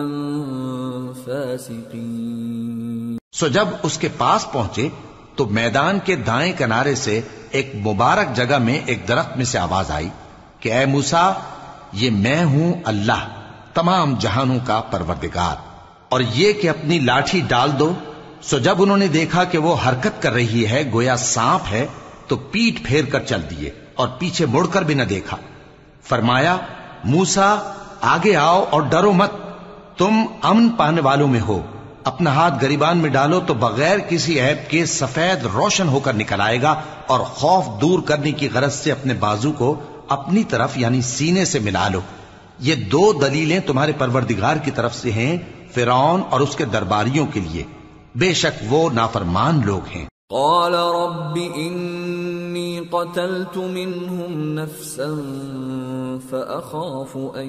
فاسقین۔ سو جب اس کے پاس پہنچے تو میدان کے دائیں کنارے سے ایک مبارک جگہ میں ایک درخت میں سے آواز آئی کہ اے موسیٰ، یہ میں ہوں اللہ تمام جہانوں کا پروردگار، اور یہ کہ اپنی لاٹھی ڈال دو۔ سو جب انہوں نے دیکھا کہ وہ حرکت کر رہی ہے گویا سانپ ہے تو پیٹ پھیر کر چل دیے اور پیچھے مڑ کر بھی نہ دیکھا۔ فرمایا موسیٰ آگے آؤ اور ڈرو مت، تم امن پانے والوں میں ہو، اپنا ہاتھ گریبان میں ڈالو تو بغیر کسی عیب کے سفید روشن ہو کر نکل آئے گا، اور خوف دور کرنے کی غرض سے اپنے بازو کو اپنی طرف یعنی سینے سے ملا لو۔ یہ دو دلیلیں تمہارے پروردگار کی طرف سے ہیں فرعون اور اس کے درباریوں کے لیے، بے شک وہ نافرمان لوگ ہیں۔ قال رب انی قتلت منهم نفسا فأخاف ان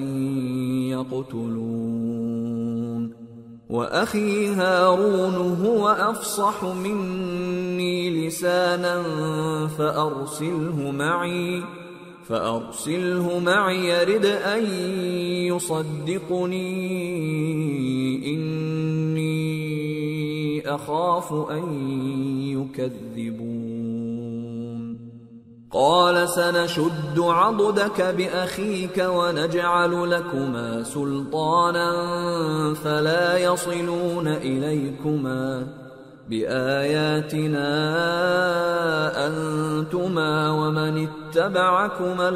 يقتلون وأخي هارون هو أفصح مني لسانا فأرسله معي فأرسله معي يرد أن يصدقني إني أخاف أن يكذبون قال سنشد عضدك بأخيك ونجعل لكما سلطانا فلا يصلون إليكما بآياتنا أنتما ومن اتبعكما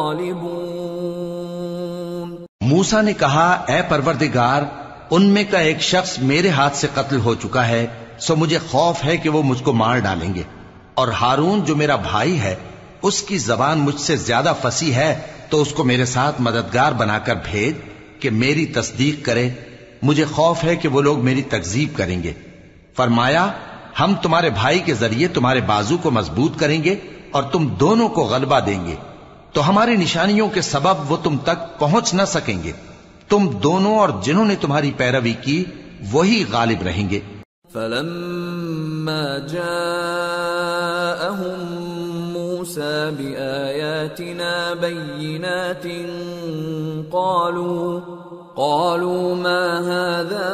الغالبون۔ موسیٰ نے کہا اے پروردگار، ان میں کا ایک شخص میرے ہاتھ سے قتل ہو چکا ہے، سو مجھے خوف ہے کہ وہ مجھ کو مار ڈالیں گے، اور ہارون جو میرا بھائی ہے اس کی زبان مجھ سے زیادہ فصیح ہے، تو اس کو میرے ساتھ مددگار بنا کر بھیج کہ میری تصدیق کرے، مجھے خوف ہے کہ وہ لوگ میری تکذیب کریں گے۔ فرمایا ہم تمہارے بھائی کے ذریعے تمہارے بازو کو مضبوط کریں گے اور تم دونوں کو غلبہ دیں گے، تو ہماری نشانیوں کے سبب وہ تم تک پہنچ نہ سکیں گے، تم دونوں اور جنہوں نے تمہاری پیروی کی وہی غالب رہیں گے۔ فلما جاءهم موسى بآياتنا بينات قالوا قالوا ما هذا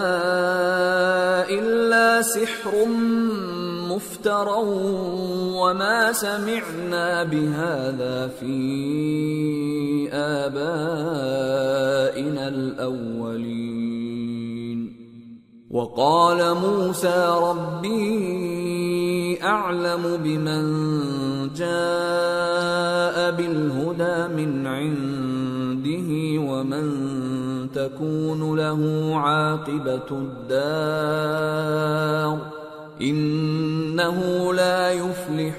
إلا سحر مفترى وما سمعنا بهذا في آبائنا الأولين وقال موسى ربي أعلم بمن جاء بالهدى من عنده ومن تكون له عاقبة الدار إنه لا يفلح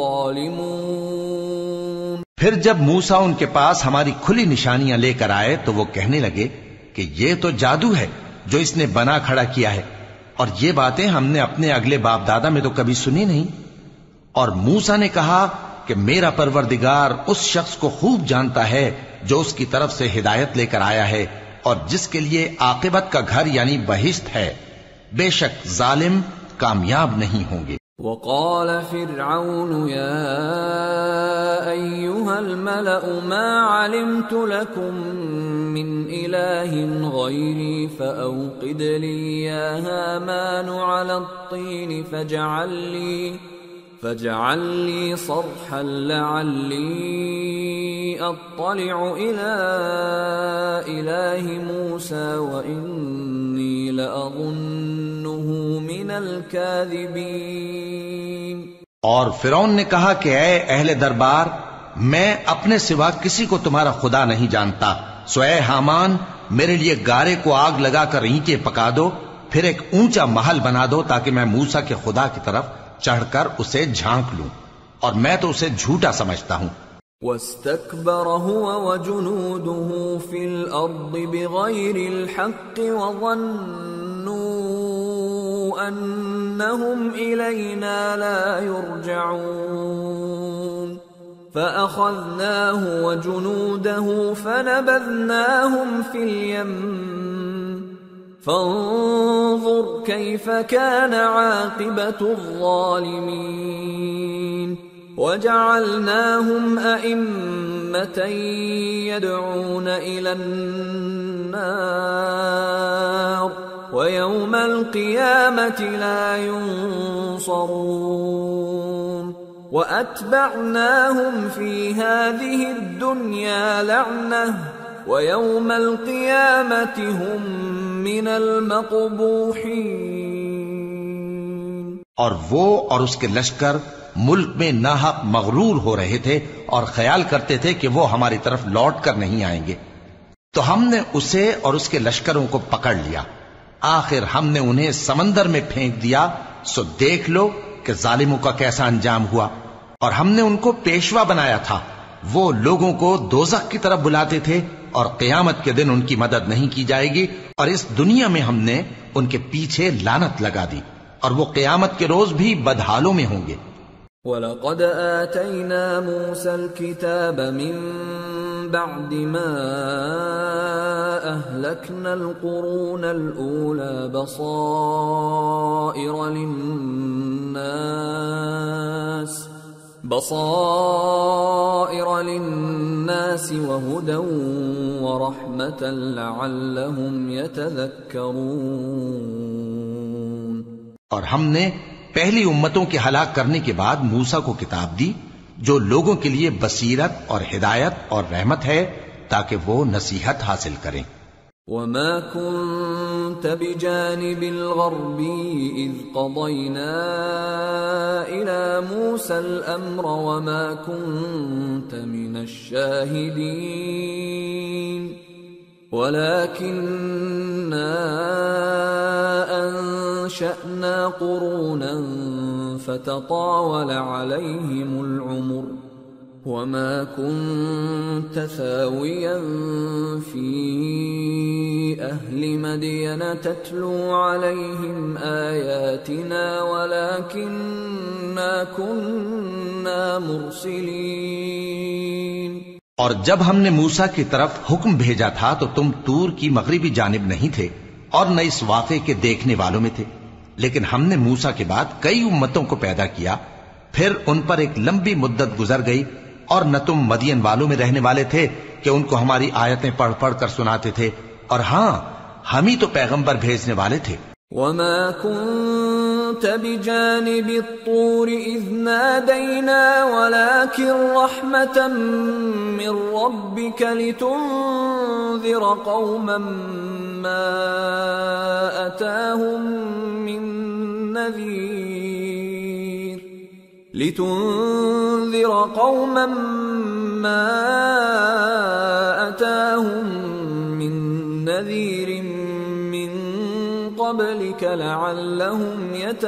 الظالمون۔ پھر جب موسیٰ ان کے پاس ہماری کھلی نشانیاں لے کر آئے تو وہ کہنے لگے کہ یہ تو جادو ہے جو اس نے بنا کھڑا کیا ہے، اور یہ باتیں ہم نے اپنے اگلے باپ دادا میں تو کبھی سنی نہیں۔ اور موسیٰ نے کہا کہ میرا پروردگار اس شخص کو خوب جانتا ہے جو اس کی طرف سے ہدایت لے کر آیا ہے اور جس کے لیے عاقبت کا گھر یعنی بہشت ہے، بے شک ظالم کامیاب نہیں ہوں گے۔ وقال فرعون يا أيها الملأ ما علمت لكم من إله غيري فأوقد لي يا هامان على الطين فاجعل لي فاجعل لي صرحا لعلي أطلع إلى إله موسى وإني لأظنه من الكاذبين۔ اور فرعون نے کہا کہ اے اہل دربار، میں اپنے سوا کسی کو تمہارا خدا نہیں جانتا، سو اے حامان میرے لیے گارے کو آگ لگا کر اینٹیں پکا دو، پھر ایک اونچا محل بنا دو تاکہ میں موسیٰ کے خدا کی طرف چڑھ کر اسے جھانک لوں، اور میں تو اسے جھوٹا سمجھتا ہوں۔ واستكبر هو وجنوده في الأرض بغير الحق وظنوا أنهم إلينا لا يرجعون فأخذناه وجنوده فنبذناهم في اليم فانظر كيف كان عاقبة الظالمين وجعلناهم أئمة يدعون إلى النار ويوم القيامة لا ينصرون وأتبعناهم في هذه الدنيا لعنة ويوم القيامة هم من المقبوحين۔ اور وہ اور اس کے لشکر ملک میں ناحق مغرور ہو رہے تھے اور خیال کرتے تھے کہ وہ ہماری طرف لوٹ کر نہیں آئیں گے، تو ہم نے اسے اور اس کے لشکروں کو پکڑ لیا، آخر ہم نے انہیں سمندر میں پھینک دیا، سو دیکھ لو کہ ظالموں کا کیسا انجام ہوا۔ اور ہم نے ان کو پیشوا بنایا تھا، وہ لوگوں کو دوزخ کی طرف بلاتے تھے، اور قیامت کے دن ان کی مدد نہیں کی جائے گی، اور اس دنیا میں ہم نے ان کے پیچھے لعنت لگا دی، اور وہ قیامت کے روز بھی بدحالوں میں ہوں گے۔ وَلَقَدْ آتَيْنَا مُوسَى الْكِتَابَ مِن بَعْدِ مَا أَهْلَكْنَا الْقُرُونَ الْأُولَى بَصَائِرَ لِلنَّاسِ بَصَائِرَ لِلنَّاسِ وَهُدًى وَرَحْمَةً لَعَلَّهُمْ يَتَذَكَّرُونَ۔ اور ہم نے پہلی امتوں کے ہلاک کرنے کے بعد موسیٰ کو کتاب دی جو لوگوں کے لیے بصیرت اور ہدایت اور رحمت ہے تاکہ وہ نصیحت حاصل کریں۔ وَمَا كُنْتَ بِجَانِبِ الْغَرْبِيِّ إِذْ قَضَيْنَا إِلَى مُوسَى الْأَمْرَ وَمَا كُنْتَ مِنَ الشَّاهِدِينَ وَلَكِنَّا أَنشَأْنَا قُرُونًا فَتَطَاوَلَ عَلَيْهِمُ الْعُمُرُ وَمَا كُنْتَ ثَاوِيًا فِي أَهْلِ مَدْيَنَ تَتْلُو عَلَيْهِمْ آيَاتِنَا وَلَكِنَّا كُنَّا مُرْسِلِينَ۔ اور جب ہم نے موسیٰ کی طرف حکم بھیجا تھا تو تم طور کی مغربی جانب نہیں تھے اور نہ اس واقعے کے دیکھنے والوں میں تھے، لیکن ہم نے موسیٰ کے بعد کئی امتوں کو پیدا کیا، پھر ان پر ایک لمبی مدت گزر گئی، اور نہ تم مدین والوں میں رہنے والے تھے کہ ان کو ہماری آیتیں پڑھ پڑھ کر سناتے تھے، اور ہاں ہم ہی تو پیغمبر بھیجنے والے تھے۔ وَمَا كُنْتَ بِجَانِبِ الطُّورِ إِذْ نَادَيْنَا وَلَكِنْ رَحْمَةً مِّن رَّبِّكَ لِتُنذِرَ قَوْمًا مَّا أَتَاهُم مِّن نَّذِيرٍ لِتُنذِرَ قَوْمًا مَّا أَتَاهُم مِّن نَّذِيرٍ قبلك لعلهم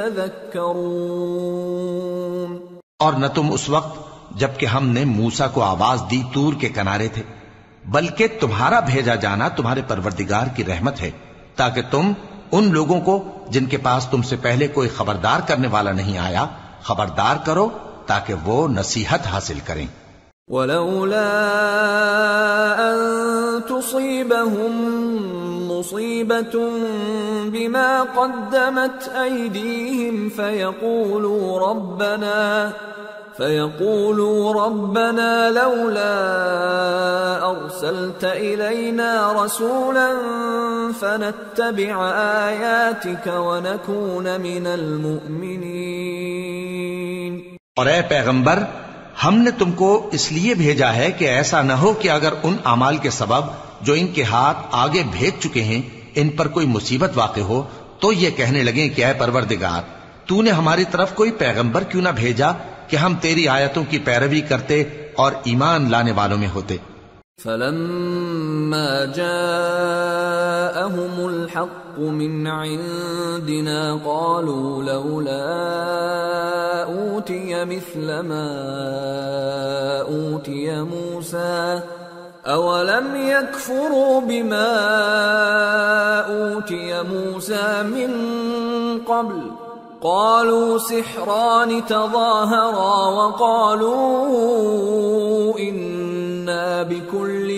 يتذكرون۔ اور نہ تم اس وقت جبکہ ہم نے موسیٰ کو آواز دی طور کے کنارے تھے، بلکہ تمہارا بھیجا جانا تمہارے پروردگار کی رحمت ہے تاکہ تم ان لوگوں کو جن کے پاس تم سے پہلے کوئی خبردار کرنے والا نہیں آیا خبردار کرو تاکہ وہ نصیحت حاصل کریں۔ ولولا ان تصيبهم مصيبة بما قدمت أيديهم فيقولوا ربنا فيقولوا ربنا لولا أرسلت إلينا رسولا فنتبع آياتك ونكون من المؤمنين۔ اور اے پیغمبر، ہم نے تم کو اس لیے بھیجا ہے کہ ایسا نہ ہو کہ اگر ان اعمال کے سبب جو ان کے ہاتھ آگے بھیج چکے ہیں ان پر کوئی مصیبت واقع ہو تو یہ کہنے لگیں کہ اے پروردگار تو نے ہماری طرف کوئی پیغمبر کیوں نہ بھیجا کہ ہم تیری آیتوں کی پیروی کرتے اور ایمان لانے والوں میں ہوتے۔ فلما جاءهم الحق من عندنا قالوا لولا أوتي مثل ما أوتي موسى أولم يكفروا بما أوتي موسى من قبل قالوا سحران تظاهرا وقالوا إنا بكل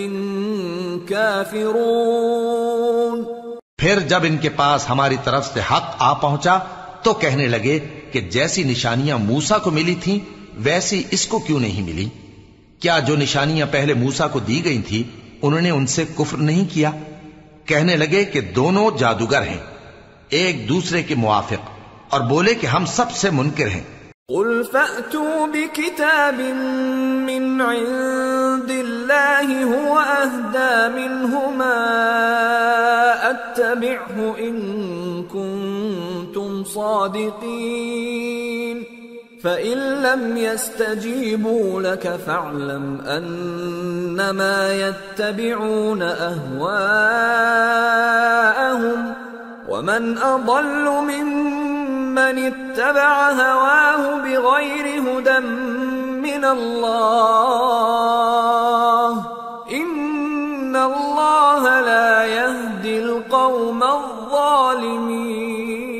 كافرون۔ پھر جب ان کے پاس ہماری طرف سے حق آ پہنچا تو کہنے لگے کہ جیسی نشانیاں موسیٰ کو ملی تھیں ویسی اس کو کیوں نہیں ملی؟ کیا جو نشانیاں پہلے موسیٰ کو دی گئی تھی انہوں نے ان سے کفر نہیں کیا؟ کہنے لگے کہ دونوں جادوگر ہیں ایک دوسرے کے موافق، اور بولے کہ ہم سب سے منکر ہیں۔ قل فأتوا بكتاب من عند الله هو أهدى منهما أتبعه إن كنتم صادقين فَإِن لَّمْ يَسْتَجِيبُوا لَكَ فَاعْلَمْ أَنَّمَا يَتَّبِعُونَ أَهْوَاءَهُمْ وَمَنْ أَضَلُّ مِمَّنِ اتَّبَعَ هَوَاهُ بِغَيْرِ هُدًى مِّنَ اللَّهِ إِنَّ اللَّهَ لَا يَهْدِي الْقَوْمَ الظَّالِمِينَ۔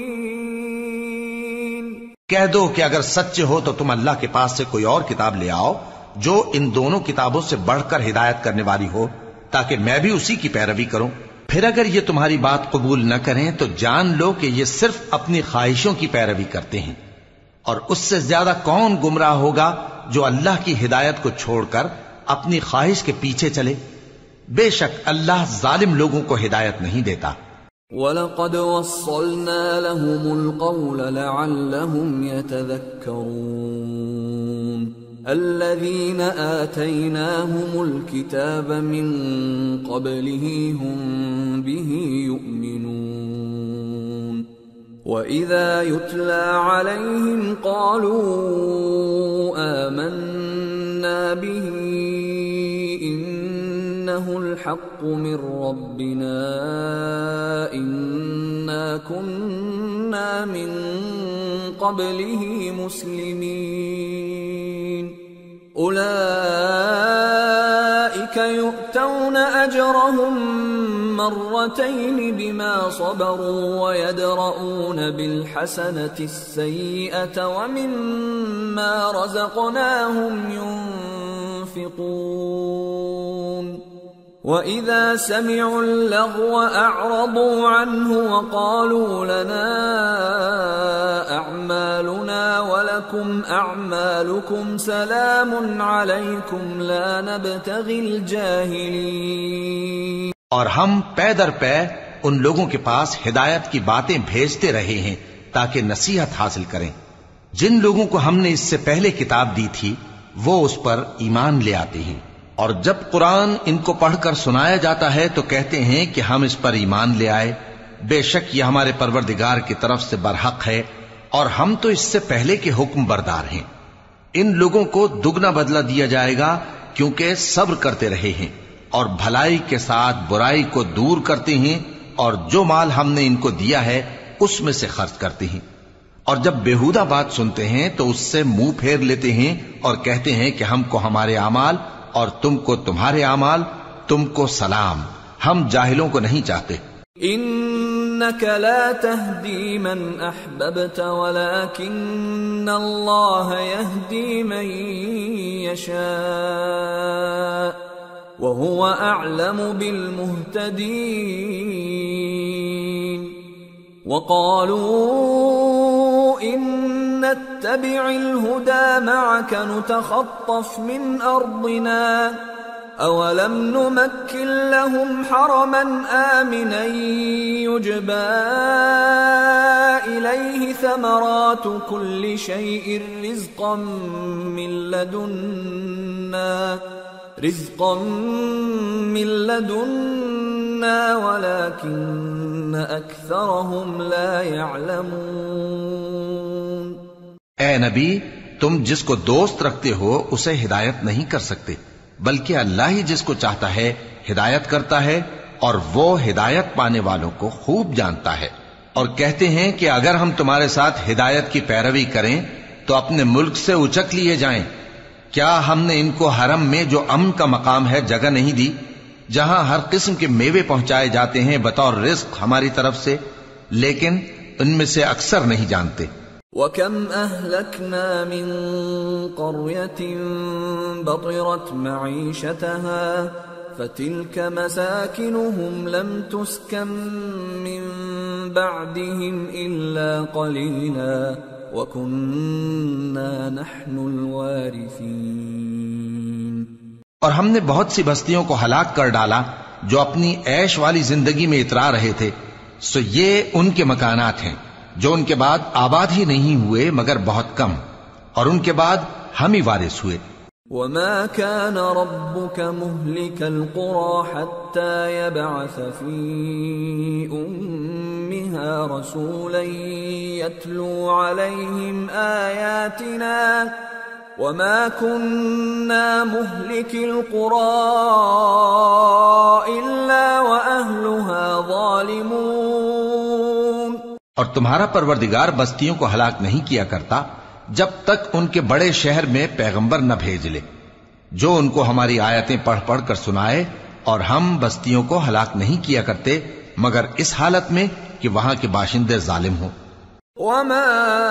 کہہ دو کہ اگر سچے ہو تو تم اللہ کے پاس سے کوئی اور کتاب لے آؤ جو ان دونوں کتابوں سے بڑھ کر ہدایت کرنے والی ہو، تاکہ میں بھی اسی کی پیروی کروں۔ پھر اگر یہ تمہاری بات قبول نہ کریں تو جان لو کہ یہ صرف اپنی خواہشوں کی پیروی کرتے ہیں، اور اس سے زیادہ کون گمراہ ہوگا جو اللہ کی ہدایت کو چھوڑ کر اپنی خواہش کے پیچھے چلے۔ بے شک اللہ ظالم لوگوں کو ہدایت نہیں دیتا۔ وَلَقَدْ وَصَّلْنَا لَهُمُ الْقَوْلَ لَعَلَّهُمْ يَتَذَكَّرُونَ الَّذِينَ آتَيْنَاهُمُ الْكِتَابَ مِنْ قَبْلِهِ هُمْ بِهِ يُؤْمِنُونَ وَإِذَا يُتْلَى عَلَيْهِمْ قَالُوا آمَنَّا بِهِ إِنَّهُ الْحَقُّ مِنْ رَبِّنَا إِنَّا كُنَّا مِنْ قَبْلِهِ مُسْلِمِينَ أُولَئِكَ يُؤْتَوْنَ أَجْرَهُمْ مرتين بما صبروا ويدرؤون بالحسنة السيئة ومما رزقناهم ينفقون وإذا سمعوا اللغو أعرضوا عنه وقالوا لنا أعمالنا ولكم أعمالكم سلام عليكم لا نبتغي الجاهلين۔ اور ہم پے در پے ان لوگوں کے پاس ہدایت کی باتیں بھیجتے رہے ہیں تاکہ نصیحت حاصل کریں۔ جن لوگوں کو ہم نے اس سے پہلے کتاب دی تھی وہ اس پر ایمان لے آتے ہیں، اور جب قرآن ان کو پڑھ کر سنایا جاتا ہے تو کہتے ہیں کہ ہم اس پر ایمان لے آئے، بے شک یہ ہمارے پروردگار کی طرف سے برحق ہے اور ہم تو اس سے پہلے کے حکم بردار ہیں۔ ان لوگوں کو دگنا بدلہ دیا جائے گا کیونکہ صبر کرتے رہے ہیں اور بھلائی کے ساتھ برائی کو دور کرتے ہیں، اور جو مال ہم نے ان کو دیا ہے اس میں سے خرچ کرتے ہیں، اور جب بیہودہ بات سنتے ہیں تو اس سے منہ پھیر لیتے ہیں اور کہتے ہیں کہ ہم کو ہمارے اعمال اور تم کو تمہارے اعمال، تم کو سلام، ہم جاہلوں کو نہیں چاہتے۔ انك لا تهدي من احببت ولكن الله يهدي من يشاء وهو اعلم بالمهتدين وقالوا ان نتبع الهدى معك نتخطف من ارضنا أولم نمكن لهم حرما آمنا يجبى إليه ثمرات كل شيء رزقا من لدنا رزقا من لدنا ولكن أكثرهم لا يعلمون۔ اے نبی، تم جس کو دوست رکھتے ہو اسے ہدایت نہیں کر سکتے، بلکہ اللہ ہی جس کو چاہتا ہے ہدایت کرتا ہے، اور وہ ہدایت پانے والوں کو خوب جانتا ہے۔ اور کہتے ہیں کہ اگر ہم تمہارے ساتھ ہدایت کی پیروی کریں تو اپنے ملک سے اچک لیے جائیں۔ کیا ہم نے ان کو حرم میں جو امن کا مقام ہے جگہ نہیں دی، جہاں ہر قسم کے میوے پہنچائے جاتے ہیں بطور رزق ہماری طرف سے؟ لیکن ان میں سے اکثر نہیں جانتے۔ وَكَمْ أَهْلَكْنَا مِنْ قَرْيَةٍ بَطِرَتْ مَعِيشَتَهَا فَتِلْكَ مَسَاكِنُهُمْ لَمْ تُسْكَنْ مِنْ بَعْدِهِمْ إِلَّا قَلِيلًا وَكُنَّا نَحْنُ الْوَارِثِينَ۔ اور ہم نے بہت سی بستیوں کو ہلاک کر ڈالا جو اپنی عیش والی زندگی میں اترا رہے تھے، سو یہ ان کے مکانات ہیں جو ان کے بعد آباد ہی نہیں ہوئے مگر بہت کم، اور ان کے بعد ہم ہی وارث ہوئے۔ وما كان ربك مهلك القرى حتى يبعث في أمها رسولا يتلو عليهم آياتنا وما كنا مهلك القرى إلا وأهلها ظالمون. اور تمہارا پروردگار بستیوں کو ہلاک نہیں کیا کرتا جب تک ان کے بڑے شہر میں پیغمبر نہ بھیج لے جو ان کو ہماری آیتیں پڑھ پڑھ کر سنائے، اور ہم بستیوں کو ہلاک نہیں کیا کرتے مگر اس حالت میں کہ وہاں کے باشندے ظالم ہوں. وما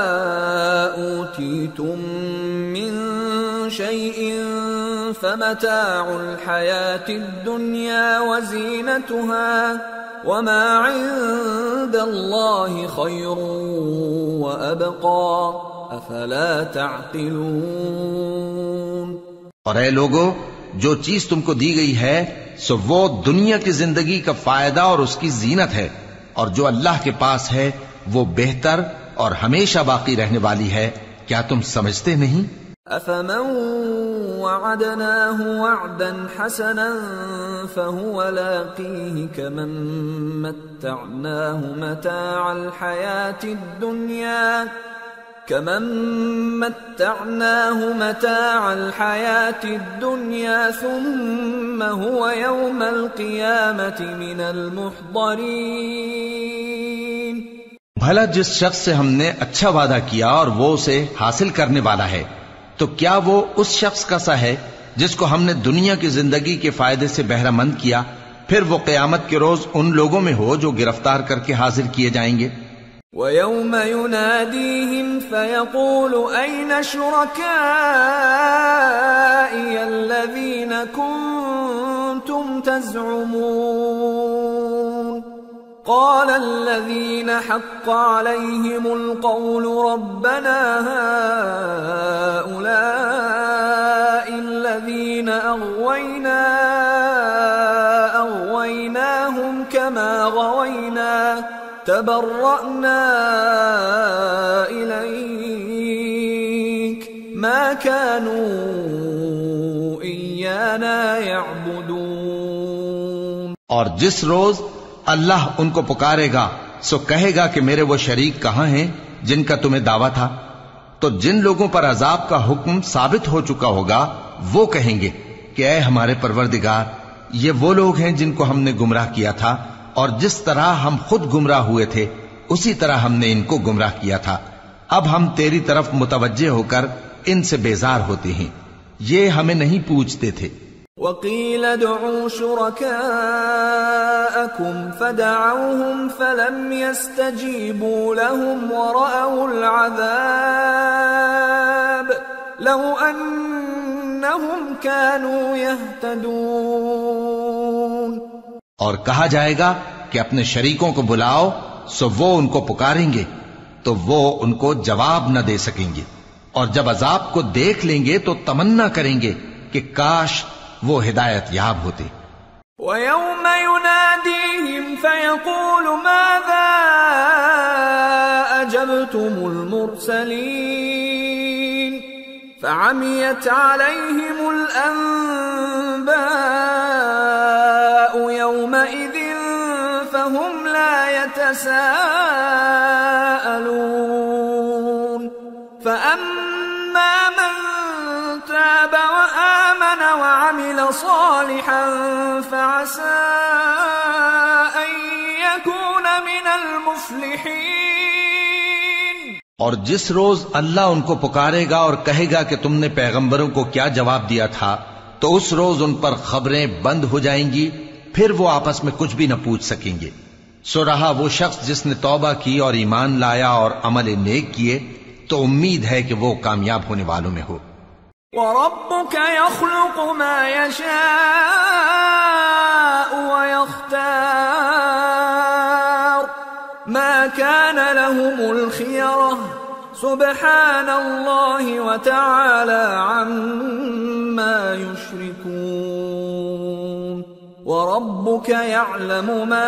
أوتيتم من شيء فمتاع الحياة الدنيا وزينتها وما عند الله خير وأبقى افلا تعقلون. اور اے لوگو، جو چیز تم کو دی گئی ہے سو وہ دنیا کی زندگی کا فائدہ اور اس کی زینت ہے، اور جو اللہ کے پاس ہے وہ بہتر اور ہمیشہ باقی رہنے والی ہے. کیا تم سمجھتے نہیں؟ افمن وعدناه وعدا حسنا فهو لاقيه كمن متعناه متاع الحياة الدنيا كمن متعناه متاع الحياة الدنيا ثم هو يوم القيامة من المحضرين. بھلا جس شخص سے ہم نے اچھا وعدہ کیا اور وہ اسے حاصل کرنے والا ہے، تو کیا وہ اس شخص کا سا ہے جس کو ہم نے دنیا کی زندگی کے فائدے سے بہرہ مند کیا، پھر وہ قیامت کے روز ان لوگوں میں ہو جو گرفتار کر کے حاضر کیے جائیں گے. وَيَوْمَ يُنَادِيهِمْ فَيَقُولُ أَيْنَ شُرَكَائِيَ الَّذِينَ كُنتُمْ تَزْعُمُونَ قَالَ الَّذِينَ حَقَّ عَلَيْهِمُ الْقَوْلُ رَبَّنَا هَؤُلَاءِ الَّذِينَ أَغْوَيْنَا أَغْوَيْنَاهُمْ كَمَا غَوَيْنَا تبرأنا إليك ما كانوا إيانا يعبدون. اور جس روز اللہ ان کو پکارے گا سو کہے گا کہ میرے وہ شریک کہاں ہیں جن کا تمہیں دعویٰ تھا. تو جن لوگوں پر عذاب کا حکم ثابت ہو چکا ہوگا وہ کہیں گے کہ اے ہمارے پروردگار، یہ وہ لوگ ہیں جن کو ہم نے گمراہ کیا تھا، اور جس طرح ہم خود گمراہ ہوئے تھے اسی طرح ہم نے ان کو گمراہ کیا تھا. اب ہم تیری طرف متوجہ ہو کر ان سے بیزار ہوتے ہیں، یہ ہمیں نہیں پوچھتے تھے. وَقِيلَ ادْعُوا شُرَكَاءَكُمْ فَدَعَوْهُمْ فَلَمْ يَسْتَجِيبُوا لَهُمْ وَرَأَوُا الْعَذَابَ لَوْ أَنَّهُمْ كَانُوا يَهْتَدُونَ. اور کہا جائے گا کہ اپنے شریکوں کو بلاؤ سو وہ ان کو پکاریں گے تو وہ ان کو جواب نہ دے سکیں گے، اور جب عذاب کو دیکھ لیں گے تو تمنا کریں گے کہ کاش وہ ہدایت یاب ہوتے. وَيَوْمَ يُنَادِيهِمْ فَيَقُولُ مَاذَا أَجَبْتُمُ الْمُرْسَلِينَ فَعَمِيَتْ عَلَيْهِمُ الْأَنبَاءُ يَوْمَئِذٍ فَهُمْ لَا يَتَسَاءَلُونَ. فَأَمَّا مَنْ تَابَ وَآمَنَ وَعَمِلَ صَالِحًا فَعَسَىٰ أَن يَكُونَ مِنَ الْمُفْلِحِينَ. اور جس روز اللہ ان کو پکارے گا اور کہے گا کہ تم نے پیغمبروں کو کیا جواب دیا تھا، تو اس روز ان پر خبریں بند ہو جائیں گی، پھر وہ آپس میں کچھ بھی نہ پوچھ سکیں گے. سو رہا وہ شخص جس نے توبہ کی اور ایمان لایا اور عمل نیک کیے، تو امید ہے کہ وہ کامیاب ہونے والوں میں ہو. وَرَبُّكَ يَخْلُقُ مَا يَشَاءُ وَيَخْتَارُ مَا كَانَ لَهُمُ الْخِيَرَةُ سُبْحَانَ اللَّهِ وَتَعَالَى عَمَّا يُشْرِكُونَ. وَرَبُّكَ يَعْلَمُ مَا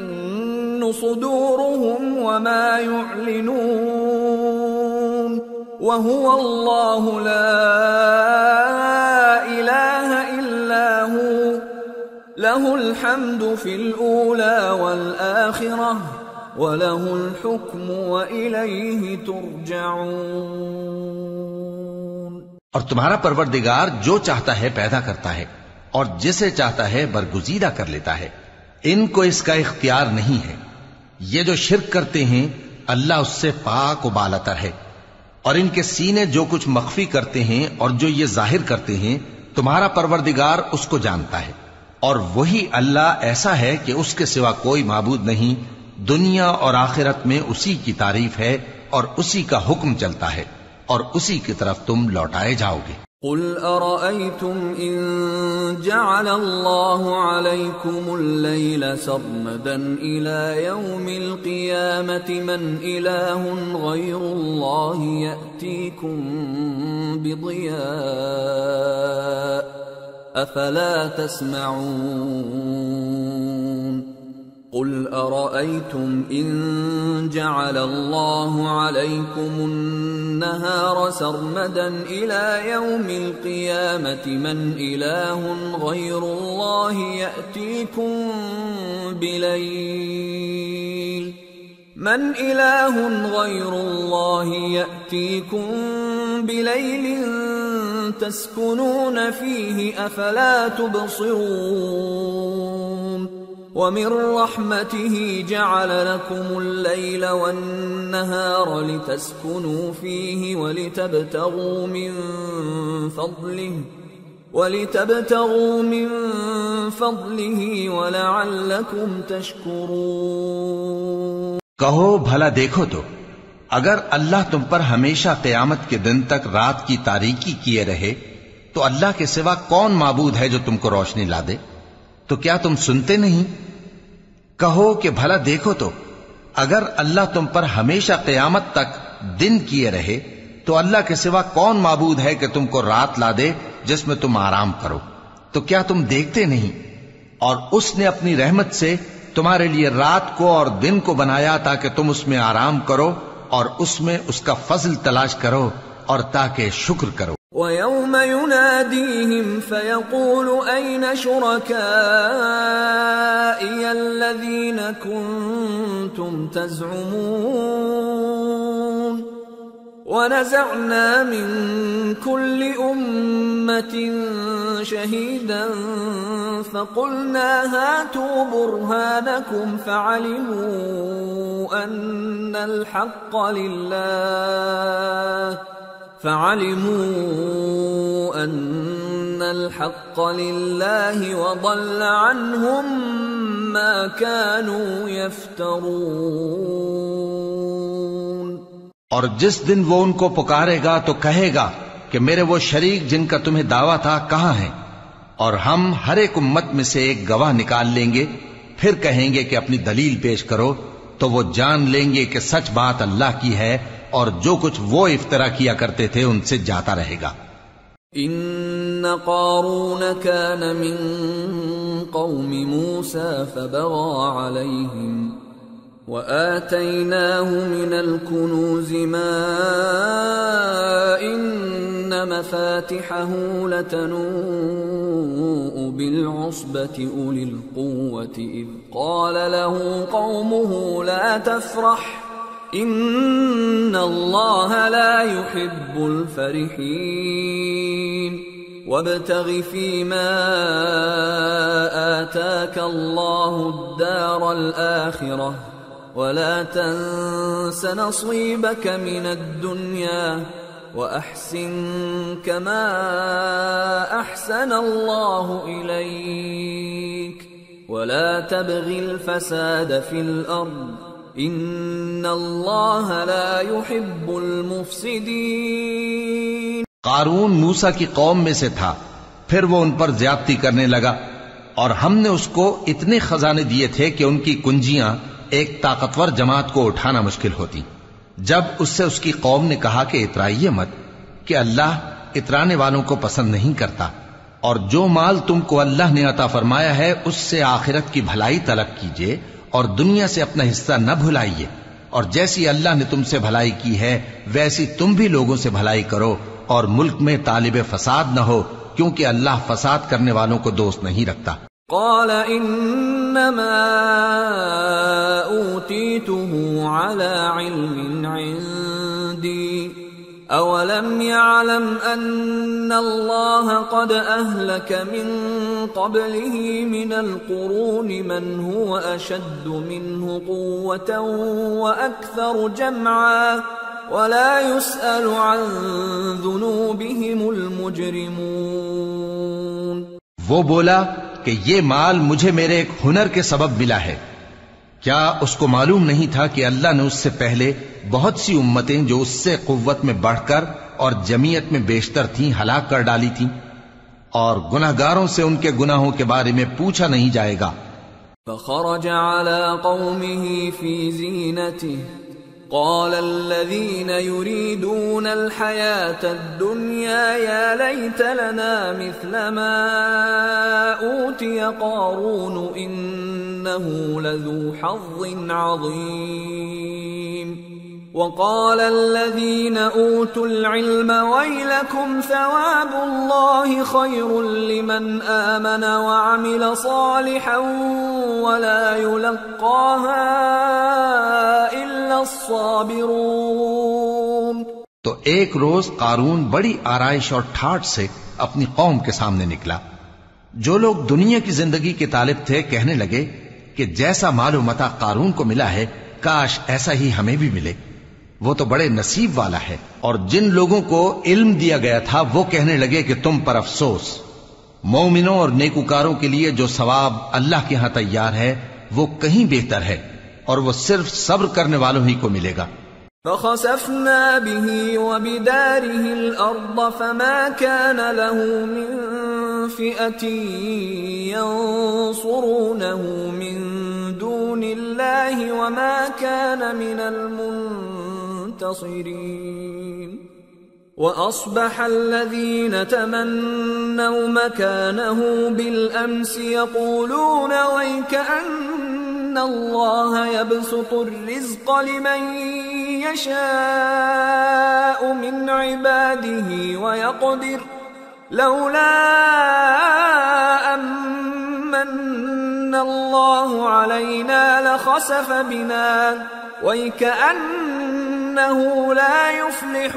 تُكِنُّ صُدُورُهُمْ وَمَا يُعْلِنُونَ وهو الله لا إله إلا هو له الحمد في الأولى والآخرة وله الحكم وإليه ترجعون۔ اور تمہارا پروردگار جو چاہتا ہے پیدا کرتا ہے اور جسے چاہتا ہے برگزیدہ کر لیتا ہے، ان کو اس کا اختیار نہیں ہے۔ یہ جو شرک کرتے ہیں اللہ اس سے پاک و بالاتر ہے، اور ان کے سینے جو کچھ مخفی کرتے ہیں اور جو یہ ظاہر کرتے ہیں تمہارا پروردگار اس کو جانتا ہے، اور وہی اللہ ایسا ہے کہ اس کے سوا کوئی معبود نہیں، دنیا اور آخرت میں اسی کی تعریف ہے اور اسی کا حکم چلتا ہے اور اسی کی طرف تم لوٹائے جاؤ گے۔ قل أرأيتم إن جعل الله عليكم الليل سرمدا إلى يوم القيامة من إله غير الله يأتيكم بضياء أفلا تسمعون قل أرأيتم إن جعل الله عليكم النهار سرمدا إلى يوم القيامة من إله غير الله يأتيكم بليل من إله غير الله يأتيكم بليل تسكنون فيه أفلا تبصرون وَمِن رَّحْمَتِهِ جَعَلَ لَكُمُ اللَّيْلَ وَالنَّهَارَ لِتَسْكُنُوا فِيهِ وَلِتَبْتَغُوا مِن فَضْلِهِ وَلِتَبْتَغُوا مِن فَضْلِهِ وَلَعَلَّكُمْ تَشْكُرُونَ۔ کہو بھلا دیکھو تو اگر اللہ تم پر ہمیشہ قیامت کے دن تک رات کی تاریکی کیے رہے تو اللہ کے سوا کون معبود ہے جو تم کو روشنی لا دے؟ تو کیا تم سنتے نہیں؟ کہو کہ بھلا دیکھو تو اگر اللہ تم پر ہمیشہ قیامت تک دن کیے رہے تو اللہ کے سوا کون معبود ہے کہ تم کو رات لا دے جس میں تم آرام کرو؟ تو کیا تم دیکھتے نہیں؟ اور اس نے اپنی رحمت سے تمہارے لیے رات کو اور دن کو بنایا تاکہ تم اس میں آرام کرو اور اس میں اس کا فضل تلاش کرو اور تاکہ شکر کرو۔ وَيَوْمَ يُنَادِيهِمْ فَيَقُولُ أَيْنَ شُرَكَائِيَ الَّذِينَ كُنتُمْ تَزْعُمُونَ وَنَزَعْنَا مِن كُلِّ أُمَّةٍ شَهِيدًا فَقُلْنَا هَاتُوا بُرْهَانَكُمْ فَعَلِمُوا أَنَّ الْحَقَّ لِلَّهِ فَعَلِمُوا أَنَّ الْحَقَّ لِلَّهِ وَضَلَّ عَنْهُمْ مَا كَانُوا يَفْتَرُونَ۔ اور جس دن وہ ان کو پکارے گا تو کہے گا کہ میرے وہ شریک جن کا تمہیں دعویٰ تھا کہاں ہیں؟ اور ہم ہر ایک امت میں سے ایک گواہ نکال لیں گے، پھر کہیں گے کہ اپنی دلیل پیش کرو، تو وہ جان لیں گے کہ سچ بات اللہ کی ہے اور جو کچھ وہ افترا کیا کرتے تھے ان سے جاتا رہے گا۔ ان قارون كان من قوم موسى فبغى عليهم وآتيناه من الكنوز ما إن مفاتحه لتنوء بالعصبة أولي القوة إذ قال له قومه لا تفرح إن الله لا يحب الفرحين وابتغ فيما آتاك الله الدار الآخرة ولا تنس نصيبك من الدنيا وأحسن كما أحسن الله إليك ولا تبغ الفساد في الأرض إن الله لا يحب المفسدين۔ قارون موسیٰ کی قوم میں سے تھا، پھر وہ ان پر زیادتی کرنے لگا، اور ہم نے اس کو اتنے خزانے دیے تھے کہ ان کی کنجیاں ایک طاقتور جماعت کو اٹھانا مشکل ہوتی۔ جب اس سے اس کی قوم نے کہا کہ اترائیے مت، کہ اللہ اترانے والوں کو پسند نہیں کرتا، اور جو مال تم کو اللہ نے عطا فرمایا ہے اس سے آخرت کی بھلائی طلب کیجیے اور دنیا سے اپنا حصہ نہ بھلائیے، اور جیسی اللہ نے تم سے بھلائی کی ہے ویسی تم بھی لوگوں سے بھلائی کرو، اور ملک میں طالب فساد نہ ہو، کیونکہ اللہ فساد کرنے والوں کو دوست نہیں رکھتا۔ قال انما اوتیته على علم عندي اولم يعلم ان الله قد اهلك من قبله من القرون من هو اشد منه قوة واكثر جمعا ولا يسأل عن ذنوبهم المجرمون۔ وہ بولا کہ یہ مال مجھے میرے ایک ہنر کے سبب ملا ہے، کیا اس کو معلوم نہیں تھا کہ اللہ نے اس سے پہلے بہت سی امتیں جو اس سے قوت میں بڑھ کر اور جمعیت میں بیشتر تھیں ہلاک کر ڈالی تھیں، اور گناہگاروں سے ان کے گناہوں کے بارے میں پوچھا نہیں جائے گا۔ فخرج على قومه في زينته قال الذين يريدون الحياة الدنيا يا ليت لنا مثل ما أوتي قارون إنه لذو حظ عظيم وقال الذين أوتوا العلم ويلكم ثواب الله خير لمن آمن وعمل صالحا ولا يلقاها إلا الصابرون۔ تو ایک روز قارون بڑی آرائش اور ٹھاٹ سے اپنی قوم کے سامنے نکلا۔ جو لوگ دنیا کی زندگی کے طالب تھے کہنے لگے کہ جیسا مال و متاع قارون کو ملا ہے کاش ایسا ہی ہمیں بھی ملے، وہ تو بڑے نصیب والا ہے۔ اور جن لوگوں کو علم دیا گیا تھا وہ کہنے لگے کہ تم پر افسوس، مومنوں اور نیکوکاروں کے لیے جو ثواب اللہ کے ہاں تیار ہے وہ کہیں بہتر ہے، اور وہ صرف صبر کرنے والوں ہی کو ملے گا۔ فخسفنا به وبداره الأرض فما كان له من فئة ينصرونه من دون الله وما كان من المنتصرين وأصبح الذين تمنوا مكانه بالأمس يقولون ويكأن الله يبسط الرزق لمن يشاء من عباده ويقدر لولا أمن الله علينا لخسف بنا وَيْكَأَنَّهُ لَا يُفْلِحُ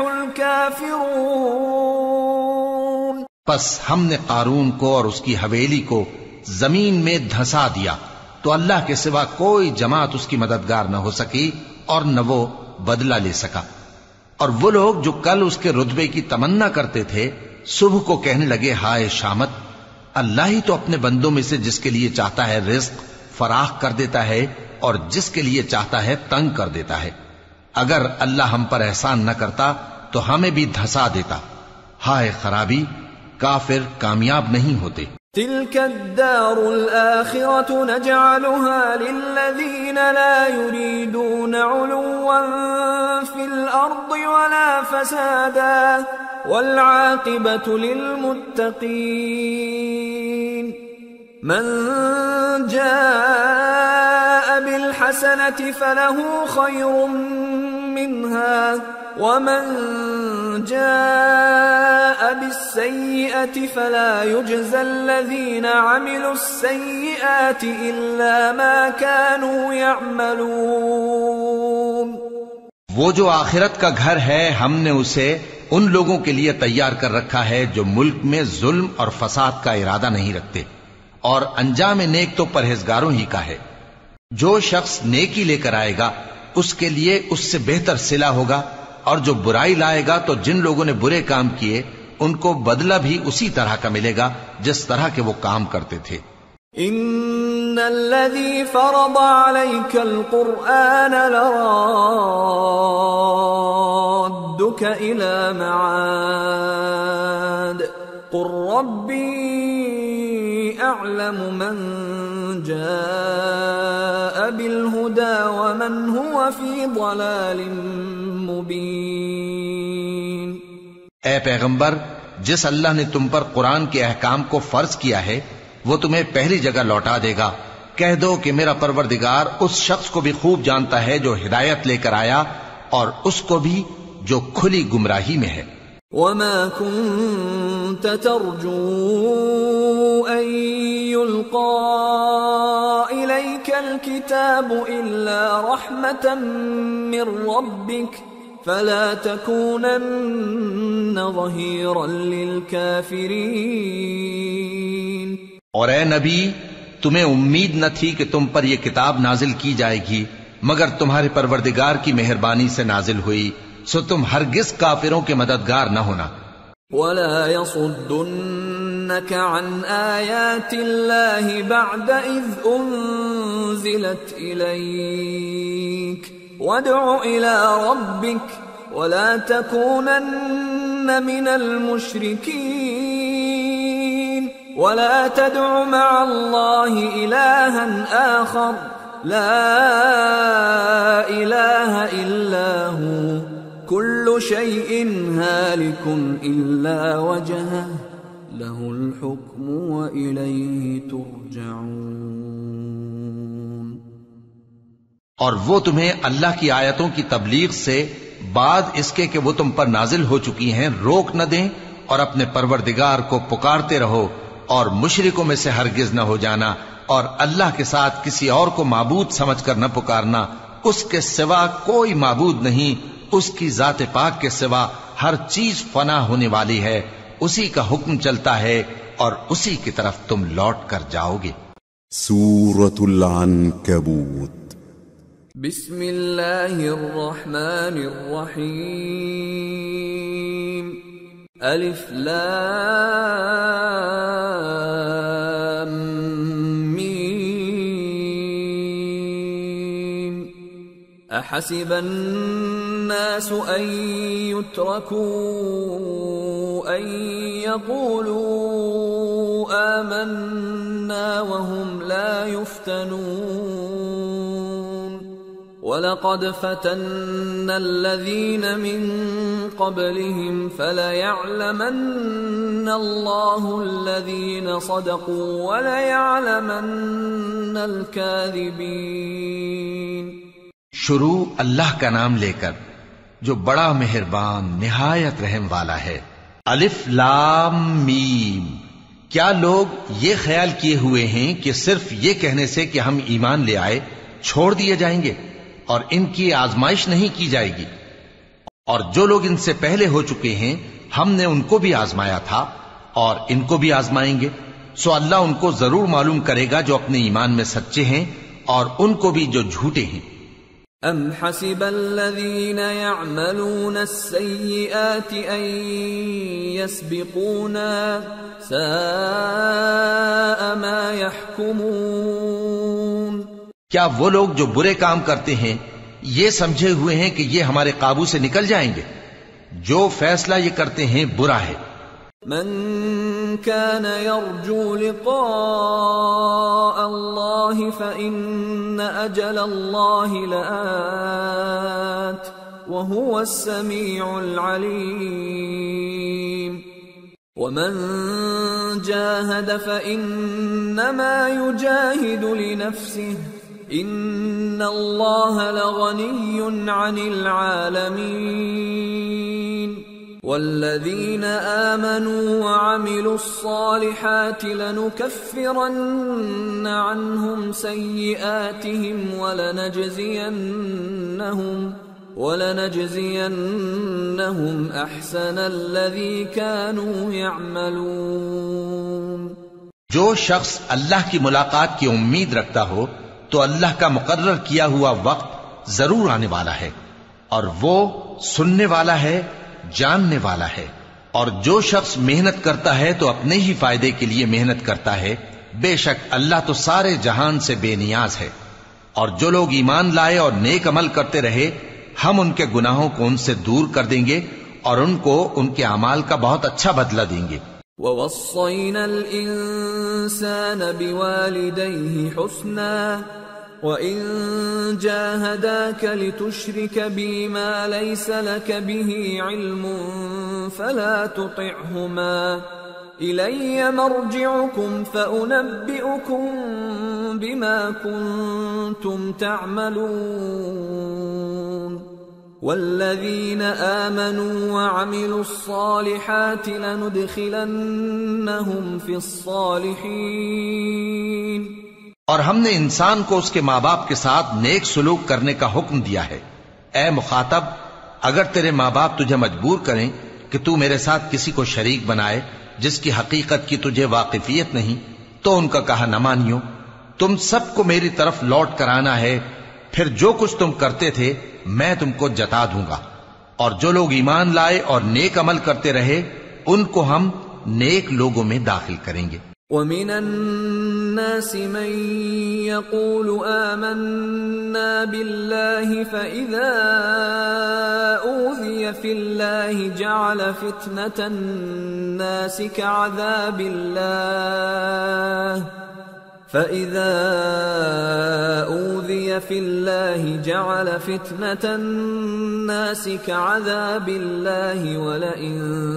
الْكَافِرُونَ۔ پس ہم نے قارون کو اور اس کی حویلی کو زمین میں دھسا دیا تو اللہ کے سوا کوئی جماعت اس کی مددگار نہ ہو سکی اور نہ وہ بدلہ لے سکا۔ اور وہ لوگ جو کل اس کے رتبے کی تمنا کرتے تھے صبح کو کہنے لگے ہائے شامت، اللہ ہی تو اپنے بندوں میں سے جس کے لیے چاہتا ہے رزق فراخ کر دیتا ہے اور جس کے لیے چاہتا ہے تنگ کر دیتا ہے۔ اگر اللہ ہم پر احسان نہ کرتا تو ہمیں بھی دھسا دیتا۔ ہائے خرابی، کافر کامیاب نہیں ہوتے۔ تلك الدار الآخرة نجعلها للذين لا يريدون علوا في الأرض ولا فسادا والعاقبة للمتقين من جاء بالحسنة فله خير منها ومن جاء بالسيئة فلا يجزى الذين عملوا السيئات إلا ما كانوا يعملون۔ وہ جو آخرت کا گھر ہے ہم نے اسے ان لوگوں کے لیے تیار کر رکھا ہے جو ملک میں ظلم اور فساد کا ارادہ نہیں رکھتے، اور انجام نیک تو پرہیزگاروں ہی کا ہے۔ جو شخص نیکی لے کر آئے گا اس کے لیے اس سے بہتر صلہ ہوگا، اور جو برائی لائے گا تو جن لوگوں نے برے کام کیے ان کو بدلہ بھی اسی طرح کا ملے گا جس طرح کے وہ کام کرتے تھے۔ ان الذي فرض عليك القرآن لرادك الى معاد قل ربي اعلم من جاء بالهدى ومن هو في ضلال مبين۔ اے پیغمبر، جس اللہ نے تم پر قرآن کے احکام کو فرض کیا ہے وہ تمہیں پہلی جگہ لوٹا دے گا، کہہ دو کہ میرا پروردگار اس شخص کو بھی خوب جانتا ہے جو ہدایت لے کر آیا اور اس کو بھی جو کھلی گمراہی میں ہے. وما كنت ترجو أن يلقى إليك الكتاب إلا رحمة من ربك فلا تكونن ظهيرا للكافرين. اور اے نبی تمہیں امید نہ تھی کہ تم پر یہ کتاب نازل کی جائے گی مگر تمہارے پروردگار کی مہربانی سے نازل ہوئی، سو تم ہرگز کافروں کے مددگار نہ ہونا. ولا يصدنك عن آيات الله بعد إذ أنزلت إليك وادع إلى ربك ولا تكونن من المشركين ولا تدع مع الله إلها آخر لا إله إلا هو كل شيء هالك إلا وجهه له الحكم وإليه ترجعون. اور وہ تمہیں اللہ کی آیتوں کی تبلیغ سے بعد اس کے کہ وہ تم پر نازل ہو چکی ہیں روک نہ دیں، اور اپنے پروردگار کو پکارتے رہو اور مشرکوں میں سے ہرگز نہ ہو جانا، اور اللہ کے ساتھ کسی اور کو معبود سمجھ کر نہ پکارنا. اس کے سوا کوئی معبود نہیں، اس کی ذات پاک کے سوا ہر چیز فنا ہونے والی ہے، اسی کا حکم چلتا ہے اور اسی کی طرف تم لوٹ کر جاؤ گے. سورة العنكبوت. بسم اللہ الرحمن الرحیم. الف لام میم. احسب الناس ان يتركوا ان يقولوا آمنا وهم لا يفتنون وَلَقَدْ فَتَنَّا الَّذِينَ مِن قَبْلِهِمْ فَلَيَعْلَمَنَّ اللَّهُ الَّذِينَ صَدَقُوا وَلَيَعْلَمَنَّ الْكَاذِبِينَ. شروع اللہ کا نام لے کر جو بڑا مہربان نہایت رحم والا ہے. الف لام میم. کیا لوگ یہ خیال کیے ہوئے ہیں کہ صرف یہ کہنے سے کہ ہم ایمان لے آئے چھوڑ دیے جائیں گے اور ان کی آزمائش نہیں کی جائے گی؟ اور جو لوگ ان سے پہلے ہو چکے ہیں ہم نے ان کو بھی آزمایا تھا اور ان کو بھی آزمائیں گے، سو اللہ ان کو ضرور معلوم کرے گا جو اپنے ایمان میں سچے ہیں اور ان کو بھی جو جھوٹے ہیں. ام حسب الذين يعملون السيئات ان يسبقونا ساء ما يحكمون. کیا وہ لوگ جو برے کام کرتے ہیں یہ سمجھے ہوئے ہیں کہ یہ ہمارے قابو سے نکل جائیں گے؟ جو فیصلہ یہ کرتے ہیں برا ہے. من كان يرجو لقاء الله فإن أجل الله لآت وهو السميع العليم. ومن جاهد فإنما يجاهد لنفسه إن الله لغني عن العالمين. والذين آمنوا وعملوا الصالحات لنكفرن عنهم سيئاتهم ولنجزينهم ولنجزينهم أحسن الذي كانوا يعملون. جو شخص اللہ کی ملاقات کی امید رکھتا ہو تو اللہ کا مقرر کیا ہوا وقت ضرور آنے والا ہے، اور وہ سننے والا ہے، جاننے والا ہے. اور جو شخص محنت کرتا ہے تو اپنے ہی فائدے کے لیے محنت کرتا ہے، بے شک اللہ تو سارے جہان سے بے نیاز ہے. اور جو لوگ ایمان لائے اور نیک عمل کرتے رہے ہم ان کے گناہوں کو ان سے دور کر دیں گے اور ان کو ان کے اعمال کا بہت اچھا بدلہ دیں گے. وَوَصَّيْنَا الْإِنسَانَ بِوَالِدَيْهِ حُسْنًا وَإِن جَاهَدَاكَ لِتُشْرِكَ بِي مَا لَيْسَ لَكَ بِهِ عِلْمٌ فَلَا تُطِعْهُمَا إلي مرجعكم فأنبئكم بما كنتم تعملون والذين آمنوا وعملوا الصالحات لندخلنهم في الصالحين. اور ہم نے انسان کو اس کے ماں باپ کے ساتھ نیک سلوک کرنے کا حکم دیا ہے. اے مخاطب، اگر تیرے ماں باپ تجھے مجبور کریں کہ تو میرے ساتھ کسی کو شریک بنائے جس کی حقیقت کی تجھے واقفیت نہیں، تو ان کا کہا نہ مانیو. تم سب کو میری طرف لوٹ کر آنا ہے، پھر جو کچھ تم کرتے تھے میں تم کو جتا دوں گا. اور جو لوگ ایمان لائے اور نیک عمل کرتے رہے ان کو ہم نیک لوگوں میں داخل کریں گے. وَمِنَ النَّاسِ مَن يَقُولُ آمَنَّا بِاللَّهِ فَإِذَا أُوذِيَ فِي اللَّهِ جَعَلَ فِتْنَةَ النَّاسِ كَعَذَابِ اللَّهِ فَإِذَا أُوذِيَ فِي اللَّهِ جَعَلَ فِتْنَةَ النَّاسِ كَعَذَابِ اللَّهِ وَلَئِن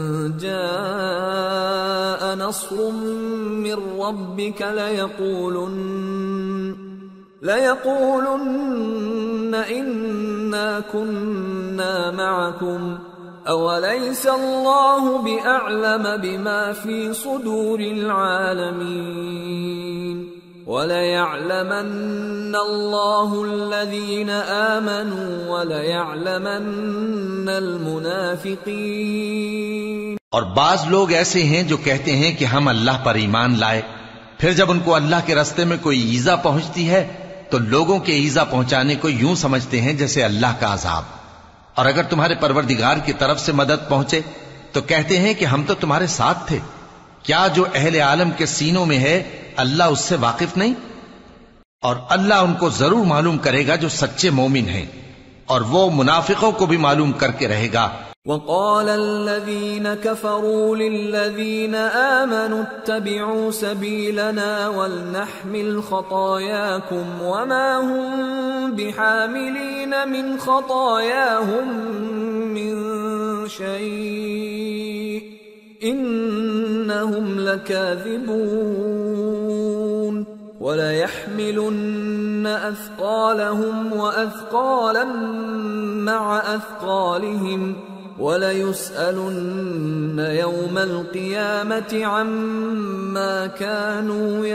جَاءَ نَصْرٌ مِّن رَّبِّكَ لَيَقُولُنَّ لَيَقُولُنَّ إِنَّا كُنَّا مَعَكُمْ أَوَلَيْسَ اللَّهُ بِأَعْلَمَ بِمَا فِي صُدُورِ الْعَالَمِينَ وَلَيَعْلَمَنَّ اللَّهُ الَّذِينَ آمَنُوا وَلَيَعْلَمَنَّ الْمُنَافِقِينَ. اور بعض لوگ ایسے ہیں جو کہتے ہیں کہ ہم اللہ پر ایمان لائے، پھر جب ان کو اللہ کے راستے میں کوئی ایذا پہنچتی ہے تو لوگوں کے ایذا پہنچانے کو یوں سمجھتے ہیں جیسے اللہ کا عذاب. اور اگر تمہارے پروردگار کی طرف سے مدد پہنچے تو کہتے ہیں کہ ہم تو تمہارے ساتھ تھے. کیا جو اہل عالم کے سینوں میں ہے اللہ اس سے واقف نہیں؟ اور اللہ ان کو ضرور معلوم کرے گا جو سچے مومن ہیں، اور وہ منافقوں کو بھی معلوم کر کے رہے گا. وقال الذين كفروا للذين آمنوا اتبعوا سبيلنا ولنحمل خطاياكم وما هم بحاملين من خطاياهم من شيء إنهم لكاذبون وَلَيَحْمِلُنَّ أَثْقَالَهُمْ وَأَثْقَالًا مَعَ أَثْقَالِهِمْ وَلَيُسْأَلُنَّ يَوْمَ الْقِيَامَةِ عَمَّا كَانُوا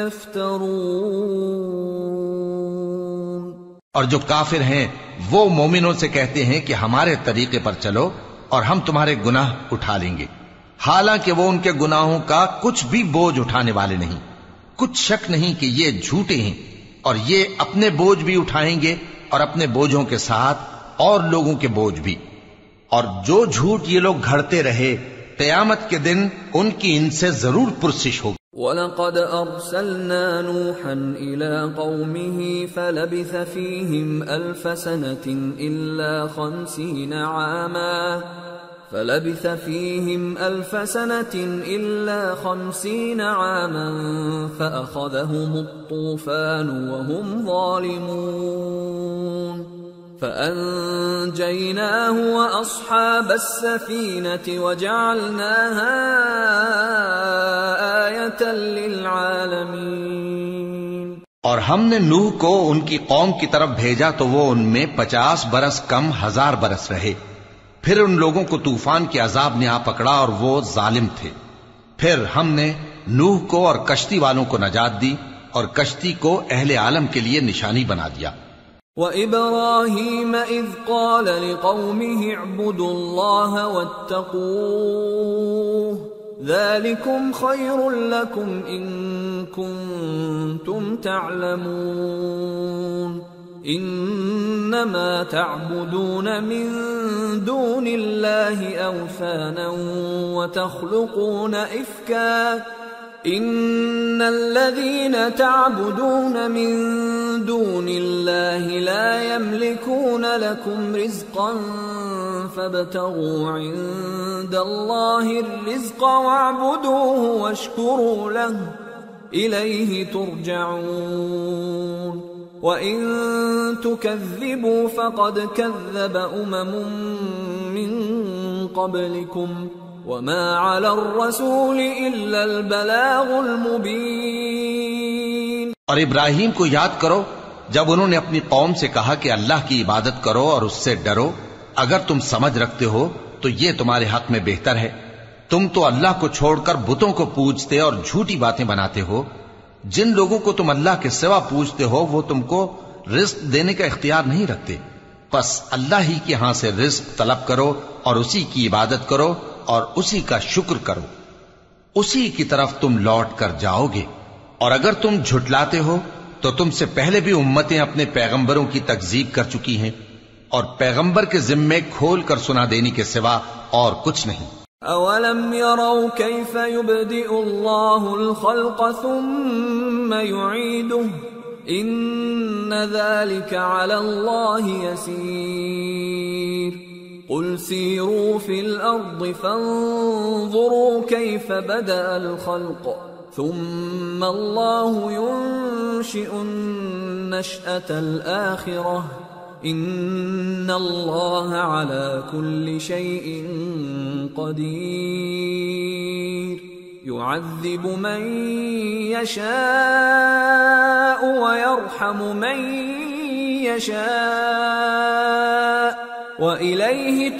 يَفْتَرُونَ. اور جو کافر ہیں وہ مومنوں سے کہتے ہیں کہ ہمارے طریقے پر چلو اور ہم تمہارے گناہ اٹھا لیں گے، حالانکہ وہ ان کے گناہوں کا کچھ بھی بوجھ اٹھانے والے نہیں. کچھ شک نہیں کہ یہ جھوٹے ہیں، اور یہ اپنے بوجھ بھی اٹھائیں گے اور اپنے بوجھوں کے ساتھ اور لوگوں کے بوجھ بھی. اور جو جھوٹ یہ لوگ گھڑتے رہے قیامت کے دن ان کی ان سے ضرور پرسش ہوگی. وَلَقَدْ أَرْسَلْنَا نُوحًا إِلَىٰ قَوْمِهِ فَلَبِثَ فِيهِمْ أَلْفَ سَنَةٍ إِلَّا خَمْسِينَ عَامًا فلبث فيهم ألف سنة إلا خمسين عاما فأخذهم الطوفان وهم ظالمون فأنجيناه وأصحاب السفينة وجعلناها آية للعالمين. اور ہم نے نوح کو ان کی قوم کی طرف بھیجا تو وہ ان میں پچاس برس کم ہزار برس رہے. پھر ان لوگوں کو طوفان کے عذاب نے آ پکڑا اور وہ ظالم تھے. پھر ہم نے نوح کو اور کشتی والوں کو نجات دی اور کشتی کو اہل عالم کے لیے نشانی بنا دیا. وَإِبْرَاهِيمَ إِذْ قَالَ لِقَوْمِهِ اعْبُدُوا اللَّهَ وَاتَّقُوهُ ذَلِكُمْ خَيْرٌ لَكُمْ إِن كُنتُمْ تَعْلَمُونَ انما تعبدون من دون الله اوثانا وتخلقون افكا ان الذين تعبدون من دون الله لا يملكون لكم رزقا فابتغوا عند الله الرزق واعبدوه واشكروا له اليه ترجعون. وَإِن تُكَذِّبُوا فَقَدْ كَذَّبَ أُمَمٌ مِّن قَبْلِكُمْ وما على الرسول إلا البلاغ المبين۔ اور ابراہیم کو یاد کرو جب انہوں نے اپنی قوم سے کہا کہ اللہ کی عبادت کرو اور اس سے ڈرو، اگر تم سمجھ رکھتے ہو تو یہ تمہارے حق میں بہتر ہے۔ تم تو اللہ کو چھوڑ کر بتوں کو پوجتے اور جھوٹی باتیں بناتے ہو۔ جن لوگوں کو تم اللہ کے سوا پوجتے ہو وہ تم کو رزق دینے کا اختیار نہیں رکھتے، پس اللہ ہی کے ہاں سے رزق طلب کرو اور اسی کی عبادت کرو اور اسی کا شکر کرو، اسی کی طرف تم لوٹ کر جاؤ گے۔ اور اگر تم جھٹلاتے ہو تو تم سے پہلے بھی امتیں اپنے پیغمبروں کی تکذیب کر چکی ہیں، اور پیغمبر کے ذمے کھول کر سنا دینے کے سوا اور کچھ نہیں۔ اولم يروا كيف يبدئ الله الخلق ثم يعيده ان ذلك على الله يسير قل سيروا في الارض فانظروا كيف بدأ الخلق ثم الله ينشئ النشأة الآخرة ان اللہ على كل شيء قدیر يعذب من يشاء ويرحم من يشاء وإلیہ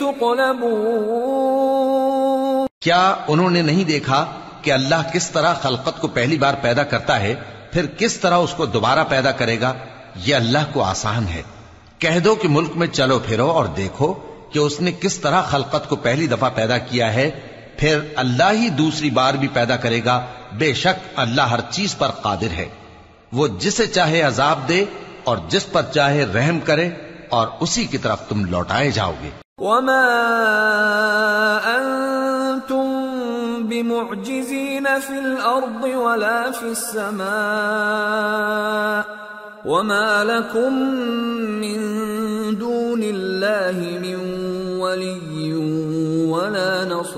تقلبون۔ کیا انہوں نے نہیں دیکھا کہ اللہ کس طرح خلقت کو پہلی بار پیدا کرتا ہے، پھر کس طرح اس کو دوبارہ پیدا کرے گا؟ یہ اللہ کو آسان ہے۔ کہہ دو کہ ملک میں چلو پھرو اور دیکھو کہ اس نے کس طرح خلقت کو پہلی دفعہ پیدا کیا ہے، پھر اللہ ہی دوسری بار بھی پیدا کرے گا۔ بے شک اللہ ہر چیز پر قادر ہے، وہ جسے چاہے عذاب دے اور جس پر چاہے رحم کرے، اور اسی کی طرف تم لوٹائے جاؤ گے۔ وما انتم بمعجزین فی الارض ولا فی السماء وما لكم من دون اللہ من ولی ولا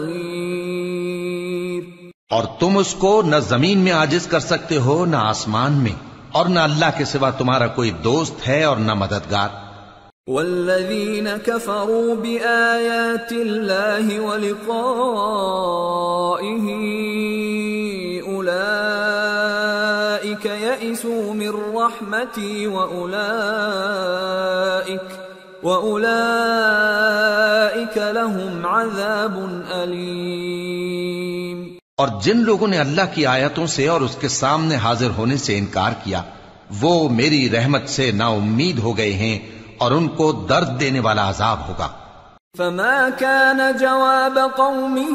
نصیر۔ اور تم اس کو نہ زمین میں عاجز کر سکتے ہو نہ آسمان میں، اور نہ اللہ کے سوا تمہارا کوئی دوست ہے اور نہ مددگار۔ والذین کفروا بآیات اللہ ولقائہ اولئک یئسوا من رحمتی واولئک واولئک لهم عذاب علیم۔ اور جن لوگوں نے اللہ کی آیتوں سے اور اس کے سامنے حاضر ہونے سے انکار کیا وہ میری رحمت سے نا امید ہو گئے ہیں، اور ان کو درد دینے والا عذاب ہوگا۔ فما كان جواب قومه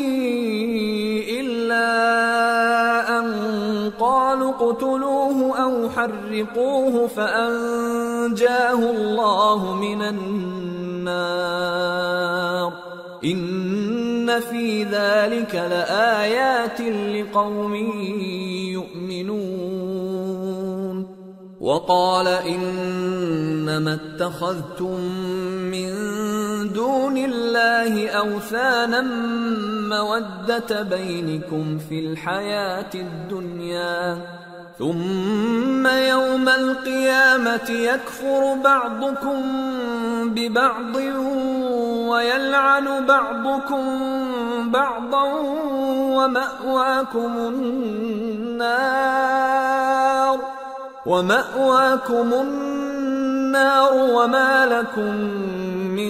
إلا أن قالوا اقتلوه أو حرقوه فأنجاه الله من النار إن في ذلك لآيات لقوم يؤمنون۔ وقال انما اتخذتم من دون الله اوثانا مودة بينكم في الحياة الدنيا ثم يوم القيامة يكفر بعضكم ببعض ويلعن بعضكم بعضا ومأواكم النار وَمَأْوَاكُمُ النَّارُ وَمَا لَكُمْ مِن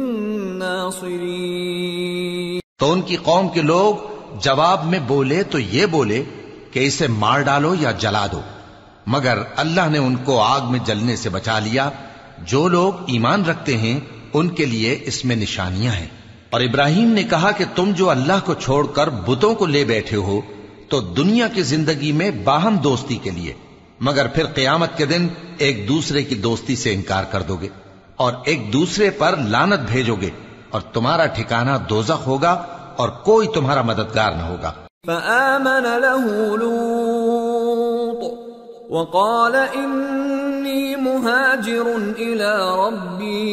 نَاصِرِينَ۔ تو ان کی قوم کے لوگ جواب میں بولے تو یہ بولے کہ اسے مار ڈالو یا جلا دو، مگر اللہ نے ان کو آگ میں جلنے سے بچا لیا۔ جو لوگ ایمان رکھتے ہیں ان کے لیے اس میں نشانیاں ہیں۔ اور ابراہیم نے کہا کہ تم جو اللہ کو چھوڑ کر بتوں کو لے بیٹھے ہو تو دنیا کی زندگی میں باہم دوستی کے لیے، مگر پھر قیامت کے دن ایک دوسرے کی دوستی سے انکار کر دو گے اور ایک دوسرے پر لعنت بھیجو گے، اور تمہارا ٹھکانہ دوزخ ہوگا اور کوئی تمہارا مددگار نہ ہوگا۔ فآمن له لوط وقال انی مہاجر الى ربی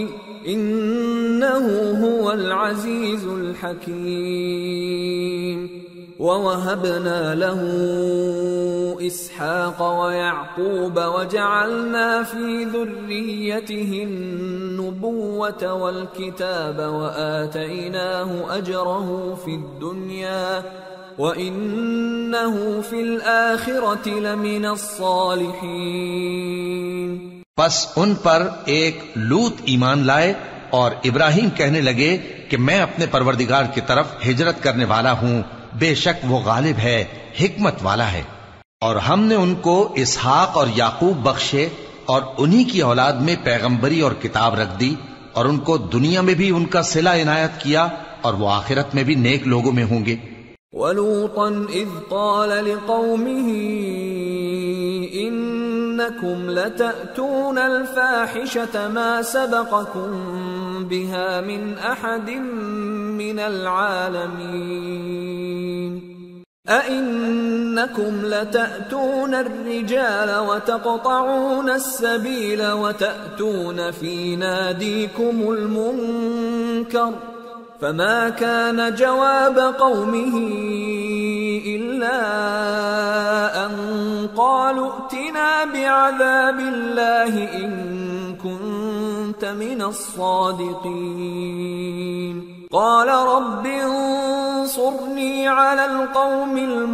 انه هو العزیز الحکیم۔ وَوَهَبْنَا لَهُ إِسْحَاقَ وَيَعْقُوبَ وَجَعَلْنَا فِي ذُرِّيَّتِهِ النُّبُوَّةَ وَالْكِتَابَ وَآتَيْنَاهُ أَجْرَهُ فِي الدُّنْيَا وَإِنَّهُ فِي الْآخِرَةِ لَمِنَ الصَّالِحِينَ۔ پس ان پر ایک لوط ایمان لائے اور ابراہیم کہنے لگے کہ میں اپنے پروردگار کی طرف ہجرت کرنے والا ہوں، بے شک وہ غالب ہے، حکمت والا ہے۔ اور ہم نے ان کو اسحاق اور یعقوب بخشے اور انہی کی اولاد میں پیغمبری اور کتاب رکھ دی، اور ان کو دنیا میں بھی ان کا صلہ عنایت کیا اور وہ آخرت میں بھی نیک لوگوں میں ہوں گے۔ وَلُوطًا إِذْ قَالَ لِقَوْمِهِ إِنَّكُمْ لَتَأْتُونَ الْفَاحِشَةَ مَا سَبَقَكُمْ بِهَا مِنْ أَحَدٍ مِّنَ الْعَالَمِينَ أَإِنَّكُمْ لَتَأْتُونَ الرِّجَالَ وَتَقْطَعُونَ السَّبِيلَ وَتَأْتُونَ فِي نَادِيكُمُ الْمُنكَرَ فما كان جواب قومه إلا أن قالوا ائتنا بعذاب الله إن كنت من الصادقين قال رب انصرني على القوم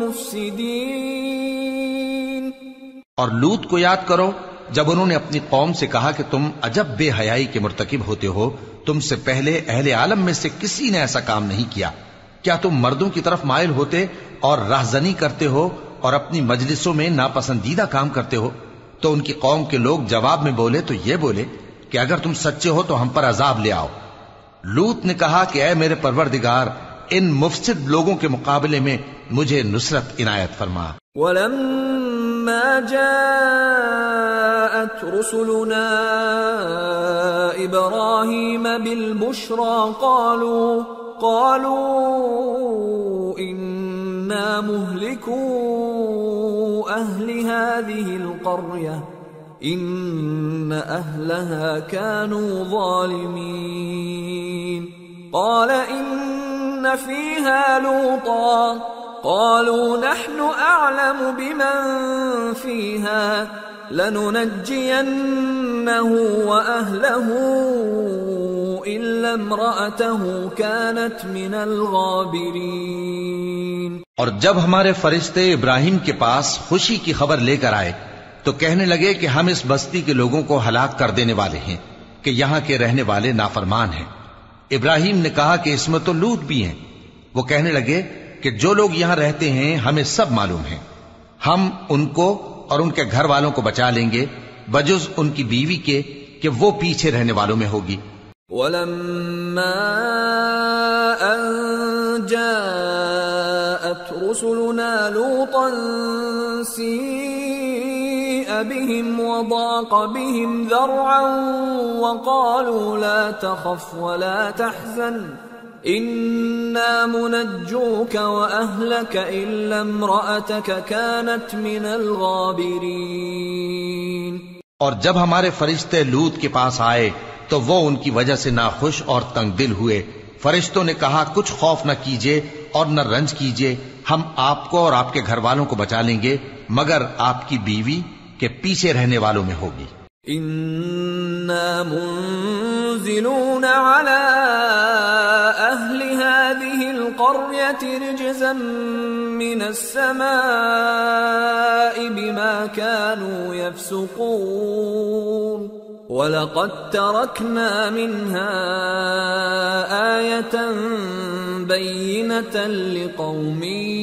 المفسدين۔ اور لوط کو یاد کرو جب انہوں نے اپنی قوم سے کہا کہ تم عجب بے حیائی کے مرتکب ہوتے ہو، تم سے پہلے اہل عالم میں سے کسی نے ایسا کام نہیں کیا۔ کیا تم مردوں کی طرف مائل ہوتے اور راہزنی کرتے ہو اور اپنی مجلسوں میں ناپسندیدہ کام کرتے ہو؟ تو ان کی قوم کے لوگ جواب میں بولے تو یہ بولے کہ اگر تم سچے ہو تو ہم پر عذاب لے آؤ۔ لوط نے کہا کہ اے میرے پروردگار، ان مفسد لوگوں کے مقابلے میں مجھے نصرت عنایت فرما۔ وَلَمَّا جَاءَتْ رُسُلُنَا إِبْرَاهِيمَ بِالْبُشْرَى قَالُوا قَالُوا إِنَّا مُهْلِكُو أَهْلِ هَذِهِ الْقَرْيَةِ إِنَّ أَهْلَهَا كَانُوا ظَالِمِينَ قَالَ إِنَّ فِيهَا لُوطًا قالوا نحن أعلم بمن فيها لننجينه وأهله إلا امرأته كانت من الغابرين۔ اور جب ہمارے فرشتے ابراہیم کے پاس خوشی کی خبر لے کر آئے تو کہنے لگے کہ ہم اس بستی کے لوگوں کو ہلاک کر دینے والے ہیں کہ یہاں کے رہنے والے نافرمان ہیں۔ ابراہیم نے کہا کہ اس میں تو لوط بھی ہیں۔ وہ کہنے لگے کہ جو لوگ یہاں رہتے ہیں ہمیں سب معلوم ہیں، ہم ان کو اور ان کے گھر والوں کو بچا لیں گے بجز ان کی بیوی کے کہ وہ پیچھے رہنے والوں میں ہوگی۔ وَلَمَّا أَن جَاءَتْ رُسُلُنَا لُوطًا سِيءَ بِهِمْ وَضَاقَ بِهِمْ ذَرْعًا وَقَالُوا لَا تَخَفْ وَلَا تَحْزَنْ إِنَّا مُنَجُّوكَ وَأَهْلَكَ إِلَّا امْرَأَتَكَ كَانَتْ مِنَ الْغَابِرِينَ۔ اور جب ہمارے فرشتے لوط کے پاس آئے تو وہ ان کی وجہ سے ناخوش اور تنگ دل ہوئے۔ فرشتوں نے کہا کچھ خوف نہ کیجیے اور نہ رنج کیجیے، ہم آپ کو اور آپ کے گھر والوں کو بچا لیں گے مگر آپ کی بیوی کے پیچھے رہنے والوں میں ہوگی۔ إِنَّا مُنزِلُونَ عَلَىٰ أَهْلِ هَٰذِهِ الْقَرْيَةِ رِجْزًا مِّنَ السَّمَاءِ بِمَا كَانُوا يَفْسُقُونَ وَلَقَدْ تَرَكْنَا مِنْهَا آيَةً بَيِّنَةً لِقَوْمٍ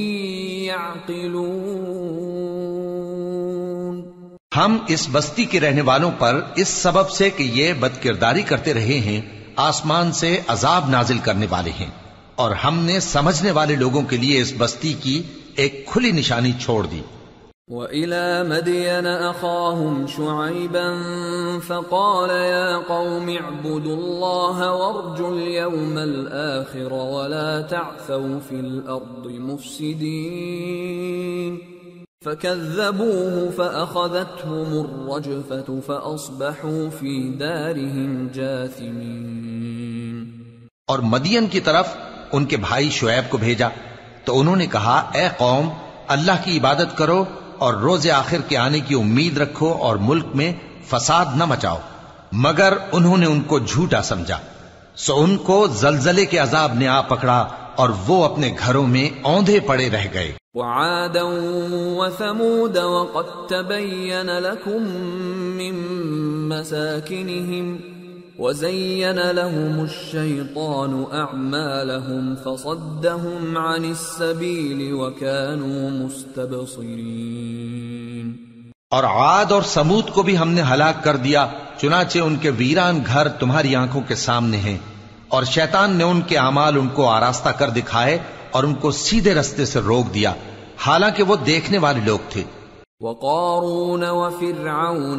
يَعْقِلُونَ۔ ہم اس بستی کے رہنے والوں پر اس سبب سے کہ یہ بدکرداری کرتے رہے ہیں آسمان سے عذاب نازل کرنے والے ہیں، اور ہم نے سمجھنے والے لوگوں کے لیے اس بستی کی ایک کھلی نشانی چھوڑ دی۔ وَإِلَى مَدْيَنَ أَخَاهُمْ شُعَيْبًا فَقَالَ يَا قَوْمِ اعْبُدُوا اللَّهَ وَارْجُوا الْيَوْمَ الْآخِرَ وَلَا تَعْثَوْا فِي الْأَرْضِ مُفْسِدِينَ فَكَذَّبُوهُ فَأَخَذَتْهُمُ الرَّجْفَةُ فَأَصْبَحُوا فِي دَارِهِمْ جَاثِمِينَ۔ اور مدین کی طرف ان کے بھائی شعیب کو بھیجا، تو انہوں نے کہا اے قوم اللہ کی عبادت کرو اور روز آخر کے آنے کی امید رکھو اور ملک میں فساد نہ مچاؤ، مگر انہوں نے ان کو جھوٹا سمجھا، سو ان کو زلزلے کے عذاب نے آ پکڑا اور وہ اپنے گھروں میں اوندھے پڑے رہ گئے۔ وعادا وثمود وقد تبين لكم من مساكنهم وزين لهم الشيطان أعمالهم فصدهم عن السبيل وكانوا مستبصرين۔ اور عاد اور سمود کو بھی ہم نے ہلاک کر دیا، چنانچہ ان کے ویران گھر تمہاری آنکھوں کے سامنے ہیں، اور شیطان نے ان کے اعمال ان کو آراستہ کر دکھائے اور ان کو سیدھے رستے سے روک دیا، حالانکہ وہ دیکھنے والے لوگ تھے۔ وقارون وفرعون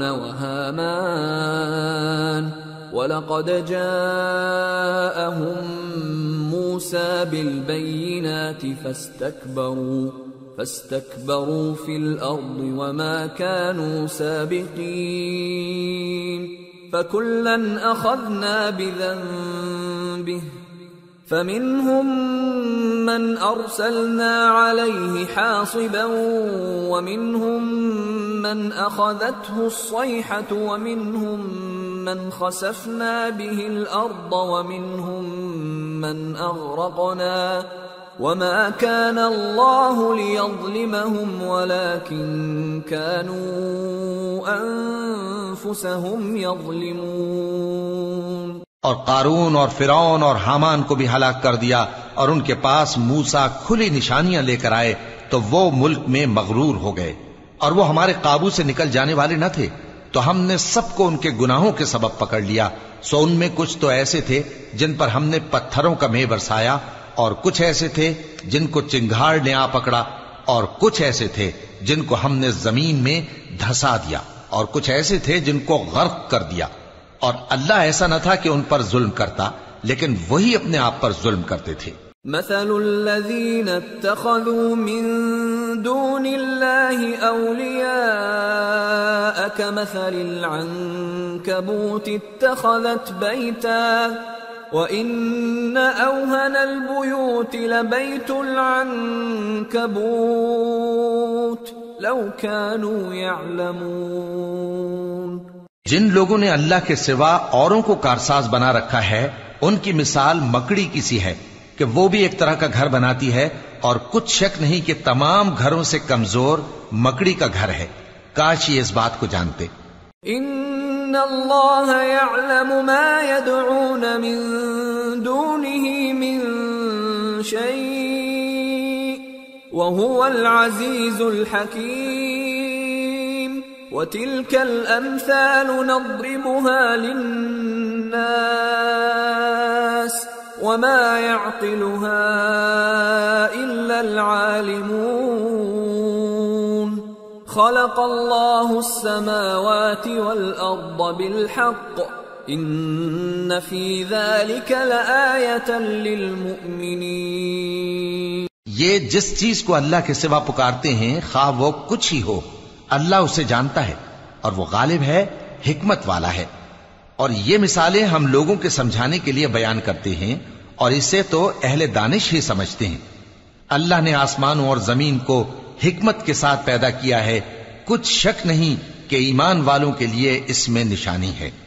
وهامان وَلَقَدْ جَاءَهُم مُوسَى بِالْبَيِّنَاتِ فَاسْتَكْبَرُوا فَاسْتَكْبَرُوا فِي الْأَرْضِ وَمَا كَانُوا سَابِقِينَ فَكُلًّا أَخَذْنَا بِذَنبِهِ فَمِنْهُمْ مَنْ أَرْسَلْنَا عَلَيْهِ حَاصِبًا وَمِنْهُمْ مَنْ أَخَذَتْهُ الصَّيْحَةُ وَمِنْهُمْ مَنْ خَسَفْنَا بِهِ الْأَرْضَ وَمِنْهُمْ مَنْ أَغْرَقْنَا وَمَا كَانَ اللَّهُ لِيَظْلِمَهُمْ وَلَكِنْ كَانُوا أَنفُسَهُمْ يَظْلِمُونَ۔ اور قارون اور فرعون اور حامان کو بھی ہلاک کر دیا، اور ان کے پاس موسیٰ کھلی نشانیاں لے کر آئے تو وہ ملک میں مغرور ہو گئے، اور وہ ہمارے قابو سے نکل جانے والے نہ تھے، تو ہم نے سب کو ان کے گناہوں کے سبب پکڑ لیا۔ سو ان میں کچھ تو ایسے تھے جن پر ہم نے پتھروں کا مے برسایا، اور کچھ ایسے تھے جن کو چنگھاڑ نے آ پکڑا، اور کچھ ایسے تھے جن کو ہم نے زمین میں دھسا دیا، اور کچھ ایسے تھے جن کو غرق کر دیا۔ اور اللہ ایسا نہ تھا کہ ان پر ظلم کرتا، لیکن وہی اپنے آپ پر ظلم کرتے تھے۔ مثل الذين اتخذوا من دون الله أولياء كمثل العنكبوت اتخذت بيتا وإن أوهن البيوت لبيت العنكبوت لو كانوا يعلمون۔ جن لوگوں نے اللہ کے سوا اوروں کو کارساز بنا رکھا ہے، ان کی مثال مکڑی کی سی ہے کہ وہ بھی ایک طرح کا گھر بناتی ہے، اور کچھ شک نہیں کہ تمام گھروں سے کمزور مکڑی کا گھر ہے۔ کاش یہ اس بات کو جانتے۔ ان اللہ یعلم ما یدعون من دونه من شیء وهو العزیز الحکیم وتلك الامثال نضربها للناس وما يعقلها إلا العالمون خلق الله السماوات والأرض بالحق إن في ذلك لآية للمؤمنين۔ یہ جس چیز کو اللہ کے سوا پکارتے ہیں، خواہ وہ کچھ ہی ہو، اللہ اسے جانتا ہے، اور وہ غالب ہے، حکمت والا ہے۔ اور یہ مثالیں ہم لوگوں کے سمجھانے کے لیے بیان کرتے ہیں، اور اسے تو اہل دانش ہی سمجھتے ہیں۔ اللہ نے آسمانوں اور زمین کو حکمت کے ساتھ پیدا کیا ہے، کچھ شک نہیں کہ ایمان والوں کے لیے اس میں نشانی ہے۔